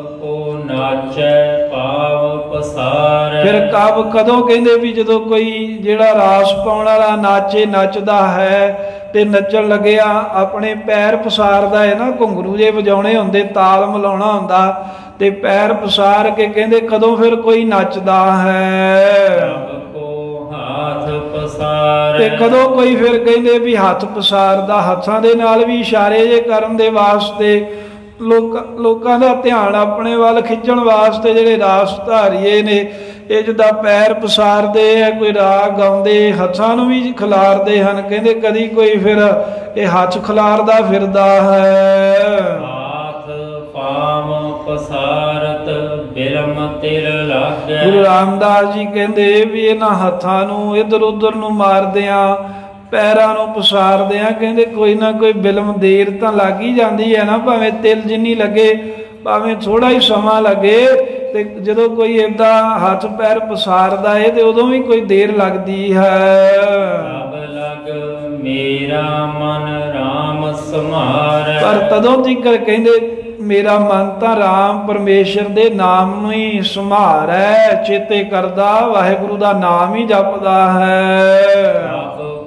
ਨਾਚੈ ਭਾਵ ਪਸਾਰੈ। ਫਿਰ ਕਦੋਂ ਕਹਿੰਦੇ ਵੀ ਜਦੋਂ ਕੋਈ ਜਿਹੜਾ ਰਾਸ ਪਾਉਣ ਵਾਲਾ ਨਾਚੇ, ਨੱਚਦਾ ਹੈ ਤੇ ਨੱਚਣ ਲੱਗਿਆ ਆਪਣੇ ਪੈਰ ਪਸਾਰਦਾ ਹੈ ਨਾ। ਘੁੰਗਰੂ ਜੇ ਵਜਾਉਣੇ ਹੁੰਦੇ, ਤਾਲ ਮਿਲਾਉਣਾ ਹੁੰਦਾ ਤੇ ਪੈਰ ਪਸਾਰ ਕੇ ਕਹਿੰਦੇ ਕਦੋਂ ਫਿਰ ਕੋਈ ਨੱਚਦਾ ਹੈ। ਹਾਥ ਪਸਾਰੈ। ਤੇ ਕਦੋਂ ਕੋਈ ਫਿਰ ਕਹਿੰਦੇ ਵੀ ਹੱਥ ਪਸਾਰਦਾ, ਹੱਥਾਂ ਦੇ ਨਾਲ ਵੀ ਇਸ਼ਾਰੇ ਜੇ ਕਰਨ ਦੇ ਵਾਸਤੇ, ਲੋਕਾਂ ਦਾ ਧਿਆਨ ਆਪਣੇ ਵੱਲ ਖਿੱਚਣ ਵਾਸਤੇ ਜਿਹੜੇ ਰਾਸ ਧਾਰੀਏ ਨੇ ਇਹ ਜਿੱਦਾਂ ਪੈਰ ਪਸਾਰਦੇ ਆ, ਕੋਈ ਰਾਗ ਗਾਉਂਦੇ ਹੱਥਾਂ ਨੂੰ ਵੀ ਖਿਲਾਰਦੇ ਹਨ। ਕਹਿੰਦੇ ਕਦੀ ਕੋਈ ਫਿਰ ਇਹ ਹੱਥ ਖਿਲਾਰਦਾ ਫਿਰਦਾ ਹੈ। ਹਾਥ ਪਾਮ ਪਸਾਰਤ ਬਿਲਮ ਤਿਲ ਲਾਗੈ। ਗੁਰੂ ਰਾਮਦਾਸ ਜੀ ਕਹਿੰਦੇ ਵੀ ਇਹਨਾਂ ਹੱਥਾਂ ਨੂੰ ਇੱਧਰ ਉੱਧਰ ਨੂੰ ਮਾਰਦਿਆਂ, ਪੈਰਾਂ ਨੂੰ ਪਸਾਰਦਿਆਂ, ਕਹਿੰਦੇ ਕੋਈ ਨਾ ਕੋਈ ਬਿਲਮ ਦੇਰ ਤਾਂ ਲੱਗ ਹੀ ਜਾਂਦੀ ਹੈ ਨਾ, ਭਾਵੇਂ ਤਿਲ ਜਿੰਨੀ ਲੱਗੇ, ਭਾਵੇਂ ਥੋੜਾ ਹੀ ਸਮਾਂ ਲੱਗੇ। ਤੇ ਜਦੋਂ ਕੋਈ ਏਦਾਂ ਹੱਥ ਪੈਰ ਪਸਾਰਦਾ ਹੈ ਤੇ ਉਦੋਂ ਵੀ ਕੋਈ ਦੇਰ ਲੱਗਦੀ ਹੈ। ਸਭ ਲਗ ਮੇਰਾ ਮਨ ਰਾਮ ਸਮਾਰੈ। ਪਰ ਤਦੋਂ ਤੀਕਰ ਕਹਿੰਦੇ ਮੇਰਾ ਮਨ ਤਾਂ ਰਾਮ ਪਰਮੇਸ਼ਰ ਦੇ ਨਾਮ ਨੂੰ ਹੀ ਸੰਭਾਰੈ, ਚੇਤੇ ਕਰਦਾ, ਵਾਹਿਗੁਰੂ ਦਾ ਨਾਮ ਹੀ ਜਪਦਾ ਹੈ।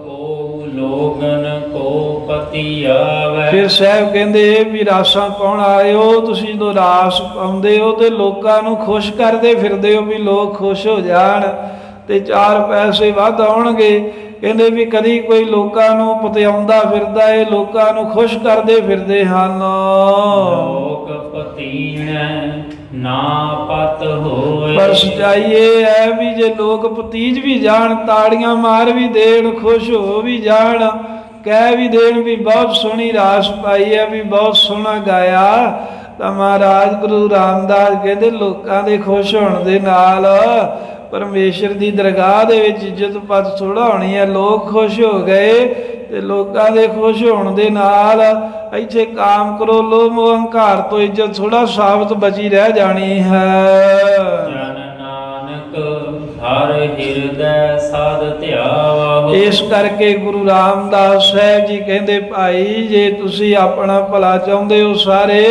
ਲੋਗਨ ਕੋ ਪਤੀ ਆਵੈ। ਫਿਰ ਸਾਹਿਬ ਕਹਿੰਦੇ ਵੀ ਰਾਸਾਂ ਪਾਉਣ ਆਇਓ, ਤੁਸੀਂ ਜਦੋਂ ਰਾਸ ਪਾਉਂਦੇ ਹੋ ਤੇ ਲੋਕਾਂ ਨੂੰ ਖੁਸ਼ ਕਰਦੇ ਫਿਰਦੇ ਹੋ ਵੀ ਲੋਕ ਖੁਸ਼ ਹੋ ਜਾਣ ਤੇ 4 ਪੈਸੇ ਵੱਧ ਆਉਣਗੇ। ਕਹਿੰਦੇ ਵੀ ਕਦੀ ਕੋਈ ਲੋਕਾਂ ਨੂੰ ਪਤਿਆਉਂਦਾ ਫਿਰਦਾ ਏ, ਲੋਕਾਂ ਨੂੰ ਖੁਸ਼ ਕਰਦੇ ਫਿਰਦੇ ਹਨ। ਲੋਕ ਪਤੀਣੈ ਨਾ ਪਤ ਹੋਏ। ਪਰ ਸੱਚਾਈ ਇਹ ਹੈ ਵੀ ਜੇ ਲੋਕ ਪਤੀਜ ਵੀ ਜਾਣ, ਤਾੜੀਆਂ ਮਾਰ ਵੀ ਦੇਣ, ਖੁਸ਼ ਹੋ ਵੀ ਜਾਣ, ਕਹਿ ਵੀ ਦੇਣ ਵੀ ਬਹੁਤ ਸੋਹਣੀ ਰਾਸ ਪਾਈ ਹੈ, ਵੀ ਬਹੁਤ ਸੋਹਣਾ ਗਾਇਆ, ਤਾਂ ਮਹਾਰਾਜ ਗੁਰੂ ਰਾਮਦਾਸ ਕਹਿੰਦੇ ਲੋਕਾਂ ਦੇ ਖੁਸ਼ ਹੋਣ ਦੇ ਨਾਲ ਪਰਮੇਸ਼ਰ ਦੀ ਦਰਗਾਹ ਦੇ ਵਿੱਚ ਇੱਜ਼ਤ ਪਤ ਥੋੜਾ ਹੋਣੀ ਹੈ। ਲੋਕ ਖੁਸ਼ ਹੋ ਗਏ ਤੇ ਲੋਕਾਂ ਦੇ ਖੁਸ਼ ਹੋਣ ਦੇ ਨਾਲ ਇੱਥੇ ਕਾਮ ਕਰੋ ਲੋਭ ਮੋਹ ਹੰਕਾਰ ਤੋਂ ਇੱਜ਼ਤ ਥੋੜਾ ਸਾਬਤ ਬਚੀ ਰਹਿ ਜਾਣੀ ਹੈ। ਜਨ ਨਾਨਕ ਹਰ ਹਿਰਦੈ ਸਾਧ ਧਿਆਵਾ। ਇਸ ਕਰਕੇ ਗੁਰੂ ਰਾਮਦਾਸ ਸਾਹਿਬ ਜੀ ਕਹਿੰਦੇ ਭਾਈ ਜੇ ਤੁਸੀਂ ਆਪਣਾ ਭਲਾ ਚਾਹੁੰਦੇ ਹੋ ਸਾਰੇ,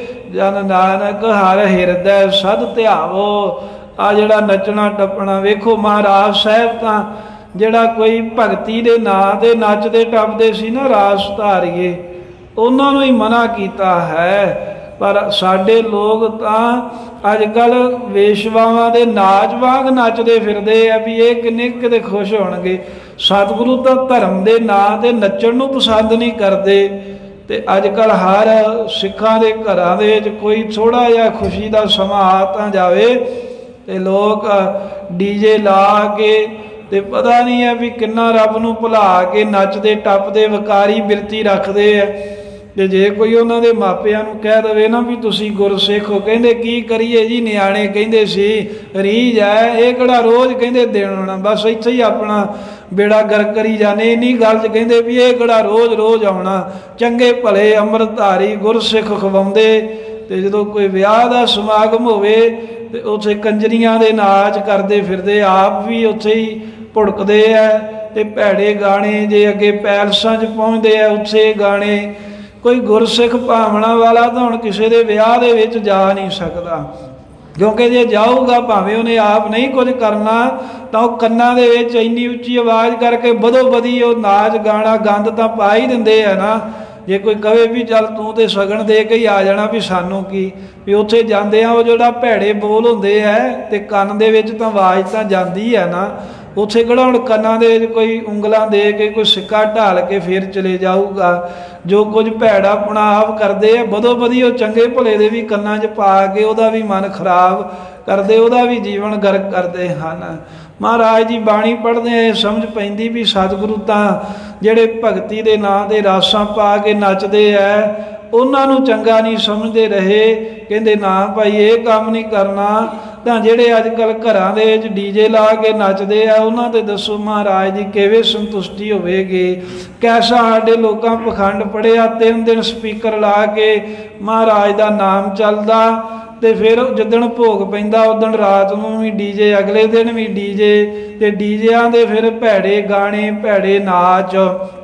ਜਨ ਨਾਨਕ ਹਰ ਹਿਰਦੈ ਸਦ ਧਿਆਵੋ। ਆ ਜਿਹੜਾ ਨੱਚਣਾ ਟੱਪਣਾ ਵੇਖੋ, ਮਹਾਰਾਜ ਸਾਹਿਬ ਤਾਂ ਜਿਹੜਾ ਕੋਈ ਭਗਤੀ ਦੇ ਨਾਂ ਤੇ ਨੱਚਦੇ ਟੱਪਦੇ ਸੀ ਨਾ ਰਾਸ ਧਾਰੀਏ, ਉਹਨਾਂ ਨੂੰ ਹੀ ਮਨਾ ਕੀਤਾ ਹੈ। ਪਰ ਸਾਡੇ ਲੋਕ ਤਾਂ ਅੱਜ ਕੱਲ੍ਹ ਵੇਸ਼ਵਾਵਾਂ ਦੇ ਨਾਚ ਵਾਂਗ ਨੱਚਦੇ ਫਿਰਦੇ ਆ ਵੀ ਇਹ ਕਿੰਨੇ ਕਿਤੇ ਖੁਸ਼ ਹੋਣਗੇ। ਸਤਿਗੁਰੂ ਤਾਂ ਧਰਮ ਦੇ ਨਾਂ ਤੇ ਨੱਚਣ ਨੂੰ ਪਸੰਦ ਨਹੀਂ ਕਰਦੇ। ਤੇ ਅੱਜ ਕੱਲ੍ਹ ਹਰ ਸਿੱਖਾਂ ਦੇ ਘਰਾਂ ਦੇ ਵਿੱਚ ਕੋਈ ਥੋੜਾ ਜਿਹਾ ਖੁਸ਼ੀ ਦਾ ਸਮਾਂ ਆ ਤਾਂ ਜਾਵੇ ਤੇ ਲੋਕ ਡੀਜੇ ਲਾ ਕੇ ਤੇ ਪਤਾ ਨਹੀਂ ਹੈ ਵੀ ਕਿੰਨਾ ਰੱਬ ਨੂੰ ਭੁਲਾ ਕੇ ਨੱਚਦੇ ਟੱਪਦੇ ਵਿਕਾਰੀ ਬਿਰਤੀ ਰੱਖਦੇ ਆ। ਤੇ ਜੇ ਕੋਈ ਉਹਨਾਂ ਦੇ ਮਾਪਿਆਂ ਨੂੰ ਕਹਿ ਦੇਵੇ ਨਾ ਵੀ ਤੁਸੀਂ ਗੁਰਸਿੱਖ ਹੋ, ਕਹਿੰਦੇ ਕੀ ਕਰੀਏ ਜੀ, ਨਿਆਣੇ ਕਹਿੰਦੇ ਸੀ ਰੀਝ ਹੈ, ਇਹ ਕਿਹੜਾ ਰੋਜ਼ ਕਹਿੰਦੇ ਦਿਨ ਆਉਣਾ, ਬਸ ਇੱਥੇ ਹੀ ਆਪਣਾ ਬੇੜਾ ਗਰਕ ਕਰੀ ਜਾਣੇ। ਇੰਨੀ ਗੱਲ 'ਚ ਕਹਿੰਦੇ ਵੀ ਇਹ ਕਿਹੜਾ ਰੋਜ਼ ਰੋਜ਼ ਆਉਣਾ, ਚੰਗੇ ਭਲੇ ਅੰਮ੍ਰਿਤਧਾਰੀ ਗੁਰਸਿੱਖ ਖਵਾਉਂਦੇ। ਤੇ ਜਦੋਂ ਕੋਈ ਵਿਆਹ ਦਾ ਸਮਾਗਮ ਹੋਵੇ ਤੇ ਉੱਥੇ ਕੰਜਰੀਆਂ ਦੇ ਨਾਚ ਕਰਦੇ ਫਿਰਦੇ, ਆਪ ਵੀ ਉੱਥੇ ਹੀ ਭੁੜਕਦੇ ਆ ਤੇ ਭੈੜੇ ਗਾਣੇ ਜੇ ਅੱਗੇ ਪੈਲਸਾਂ 'ਚ ਪਹੁੰਚਦੇ ਆ ਉੱਥੇ ਗਾਣੇ। ਕੋਈ ਗੁਰਸਿੱਖ ਭਾਵਨਾ ਵਾਲਾ ਤਾਂ ਹੁਣ ਕਿਸੇ ਦੇ ਵਿਆਹ ਦੇ ਵਿੱਚ ਜਾ ਨਹੀਂ ਸਕਦਾ, ਕਿਉਂਕਿ ਜੇ ਜਾਊਗਾ ਭਾਵੇਂ ਉਹਨੇ ਆਪ ਨਹੀਂ ਕੁਝ ਕਰਨਾ ਤਾਂ ਉਹ ਕੰਨਾਂ ਦੇ ਵਿੱਚ ਇੰਨੀ ਉੱਚੀ ਆਵਾਜ਼ ਕਰਕੇ ਬਦੋ ਬਦੀ ਉਹ ਨਾਚ ਗਾਣਾ ਗੰਦ ਤਾਂ ਪਾ ਹੀ ਦਿੰਦੇ ਆ ਨਾ। ਜੇ ਕੋਈ ਕਹੇ ਵੀ ਚੱਲ ਤੂੰ ਤੇ ਸ਼ਗਨ ਦੇ ਕੇ ਹੀ ਆ ਜਾਣਾ ਵੀ ਸਾਨੂੰ ਕੀ, ਵੀ ਉੱਥੇ ਜਾਂਦੇ ਆ ਉਹ ਜਿਹੜਾ ਭੈੜੇ ਬੋਲ ਹੁੰਦੇ ਆ ਤੇ ਕੰਨ ਦੇ ਵਿੱਚ ਤਾਂ ਆਵਾਜ਼ ਤਾਂ ਜਾਂਦੀ ਹੈ ਨਾ। ਉੱਥੇ ਕਿਹੜਾ ਹੁਣ ਕੰਨਾਂ ਦੇ ਵਿੱਚ ਕੋਈ ਉਂਗਲਾਂ ਦੇ ਕੇ ਕੋਈ ਸਿੱਕਾ ਢਾਲ ਕੇ ਫਿਰ ਚਲੇ ਜਾਊਗਾ। ਜੋ ਕੁਝ ਭੈੜਾ ਆਪਣਾ ਆਪ ਕਰਦੇ ਆ ਬਦੋ ਬਦੀ ਉਹ ਚੰਗੇ ਭਲੇ ਦੇ ਵੀ ਕੰਨਾਂ 'ਚ ਪਾ ਕੇ ਉਹਦਾ ਵੀ ਮਨ ਖਰਾਬ ਕਰਦੇ, ਉਹਦਾ ਵੀ ਜੀਵਨ ਗਰਕ ਕਰਦੇ ਹਨ। ਮਹਾਰਾਜ ਦੀ ਬਾਣੀ ਪੜ੍ਹਦੇ ਆ ਸਮਝ ਪੈਂਦੀ ਵੀ ਸਤਿਗੁਰੂ ਤਾਂ ਜਿਹੜੇ ਭਗਤੀ ਦੇ ਨਾਂ ਦੇ ਰਾਸਾਂ ਪਾ ਕੇ ਨੱਚਦੇ ਆ ਉਹਨਾਂ ਨੂੰ ਚੰਗਾ ਨਹੀਂ ਸਮਝਦੇ ਰਹੇ। ਕਹਿੰਦੇ ਨਾ ਭਾਈ ਇਹ ਕੰਮ ਨਹੀਂ ਕਰਨਾ। ਤਾਂ ਜਿਹੜੇ ਅੱਜ ਕੱਲ੍ਹ ਘਰਾਂ ਦੇ ਵਿੱਚ ਡੀਜੇ ਲਾ ਕੇ ਨੱਚਦੇ ਆ ਉਹਨਾਂ ਤੇ ਦੱਸੋ ਮਹਾਰਾਜ ਦੀ ਕਿਵੇਂ ਸੰਤੁਸ਼ਟੀ ਹੋਵੇਗੀ। ਕੈਸਾ ਸਾਡੇ ਲੋਕਾਂ ਪਖੰਡ ਪੜਿਆ, 3 ਦਿਨ ਸਪੀਕਰ ਲਾ ਕੇ ਮਹਾਰਾਜ ਦਾ ਨਾਮ ਚੱਲਦਾ ਤੇ ਫਿਰ ਜਿੱਦਣ ਭੋਗ ਪੈਂਦਾ ਉਦਣ ਰਾਤ ਨੂੰ ਵੀ ਡੀਜੇ, ਅਗਲੇ ਦਿਨ ਵੀ ਡੀਜੇ ਤੇ ਡੀਜਿਆਂ ਦੇ ਫਿਰ ਭੈੜੇ ਗਾਣੇ ਭੈੜੇ ਨਾਚ।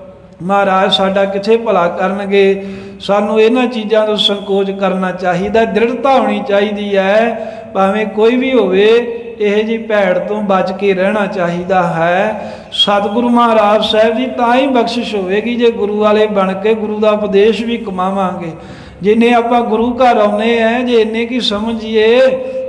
ਮਹਾਰਾਜ ਸਾਡਾ ਕਿੱਥੇ ਭਲਾ ਕਰਨਗੇ। ਸਾਨੂੰ ਇਹਨਾਂ ਚੀਜ਼ਾਂ ਤੋਂ ਸੰਕੋਚ ਕਰਨਾ ਚਾਹੀਦਾ, ਦ੍ਰਿੜਤਾ ਹੋਣੀ ਚਾਹੀਦੀ ਹੈ। ਭਾਵੇਂ ਕੋਈ ਵੀ ਹੋਵੇ ਇਹ ਜੀ ਭੈੜ ਤੋਂ ਬਚ ਕੇ ਰਹਿਣਾ ਚਾਹੀਦਾ ਹੈ। ਸਤਿਗੁਰੂ ਮਹਾਰਾਜ ਸਾਹਿਬ ਦੀ ਤਾਂ ਹੀ ਬਖਸ਼ਿਸ਼ ਹੋਵੇਗੀ ਜੇ ਗੁਰੂ ਵਾਲੇ ਬਣ ਕੇ ਗੁਰੂ ਦਾ ਉਪਦੇਸ਼ ਵੀ ਕਮਾਵਾਂਗੇ। ਜਿੰਨੇ ਆਪਾਂ ਗੁਰੂ ਘਰ ਆਉਂਦੇ ਆ ਜੇ ਇੰਨੇ ਕੀ ਸਮਝੀਏ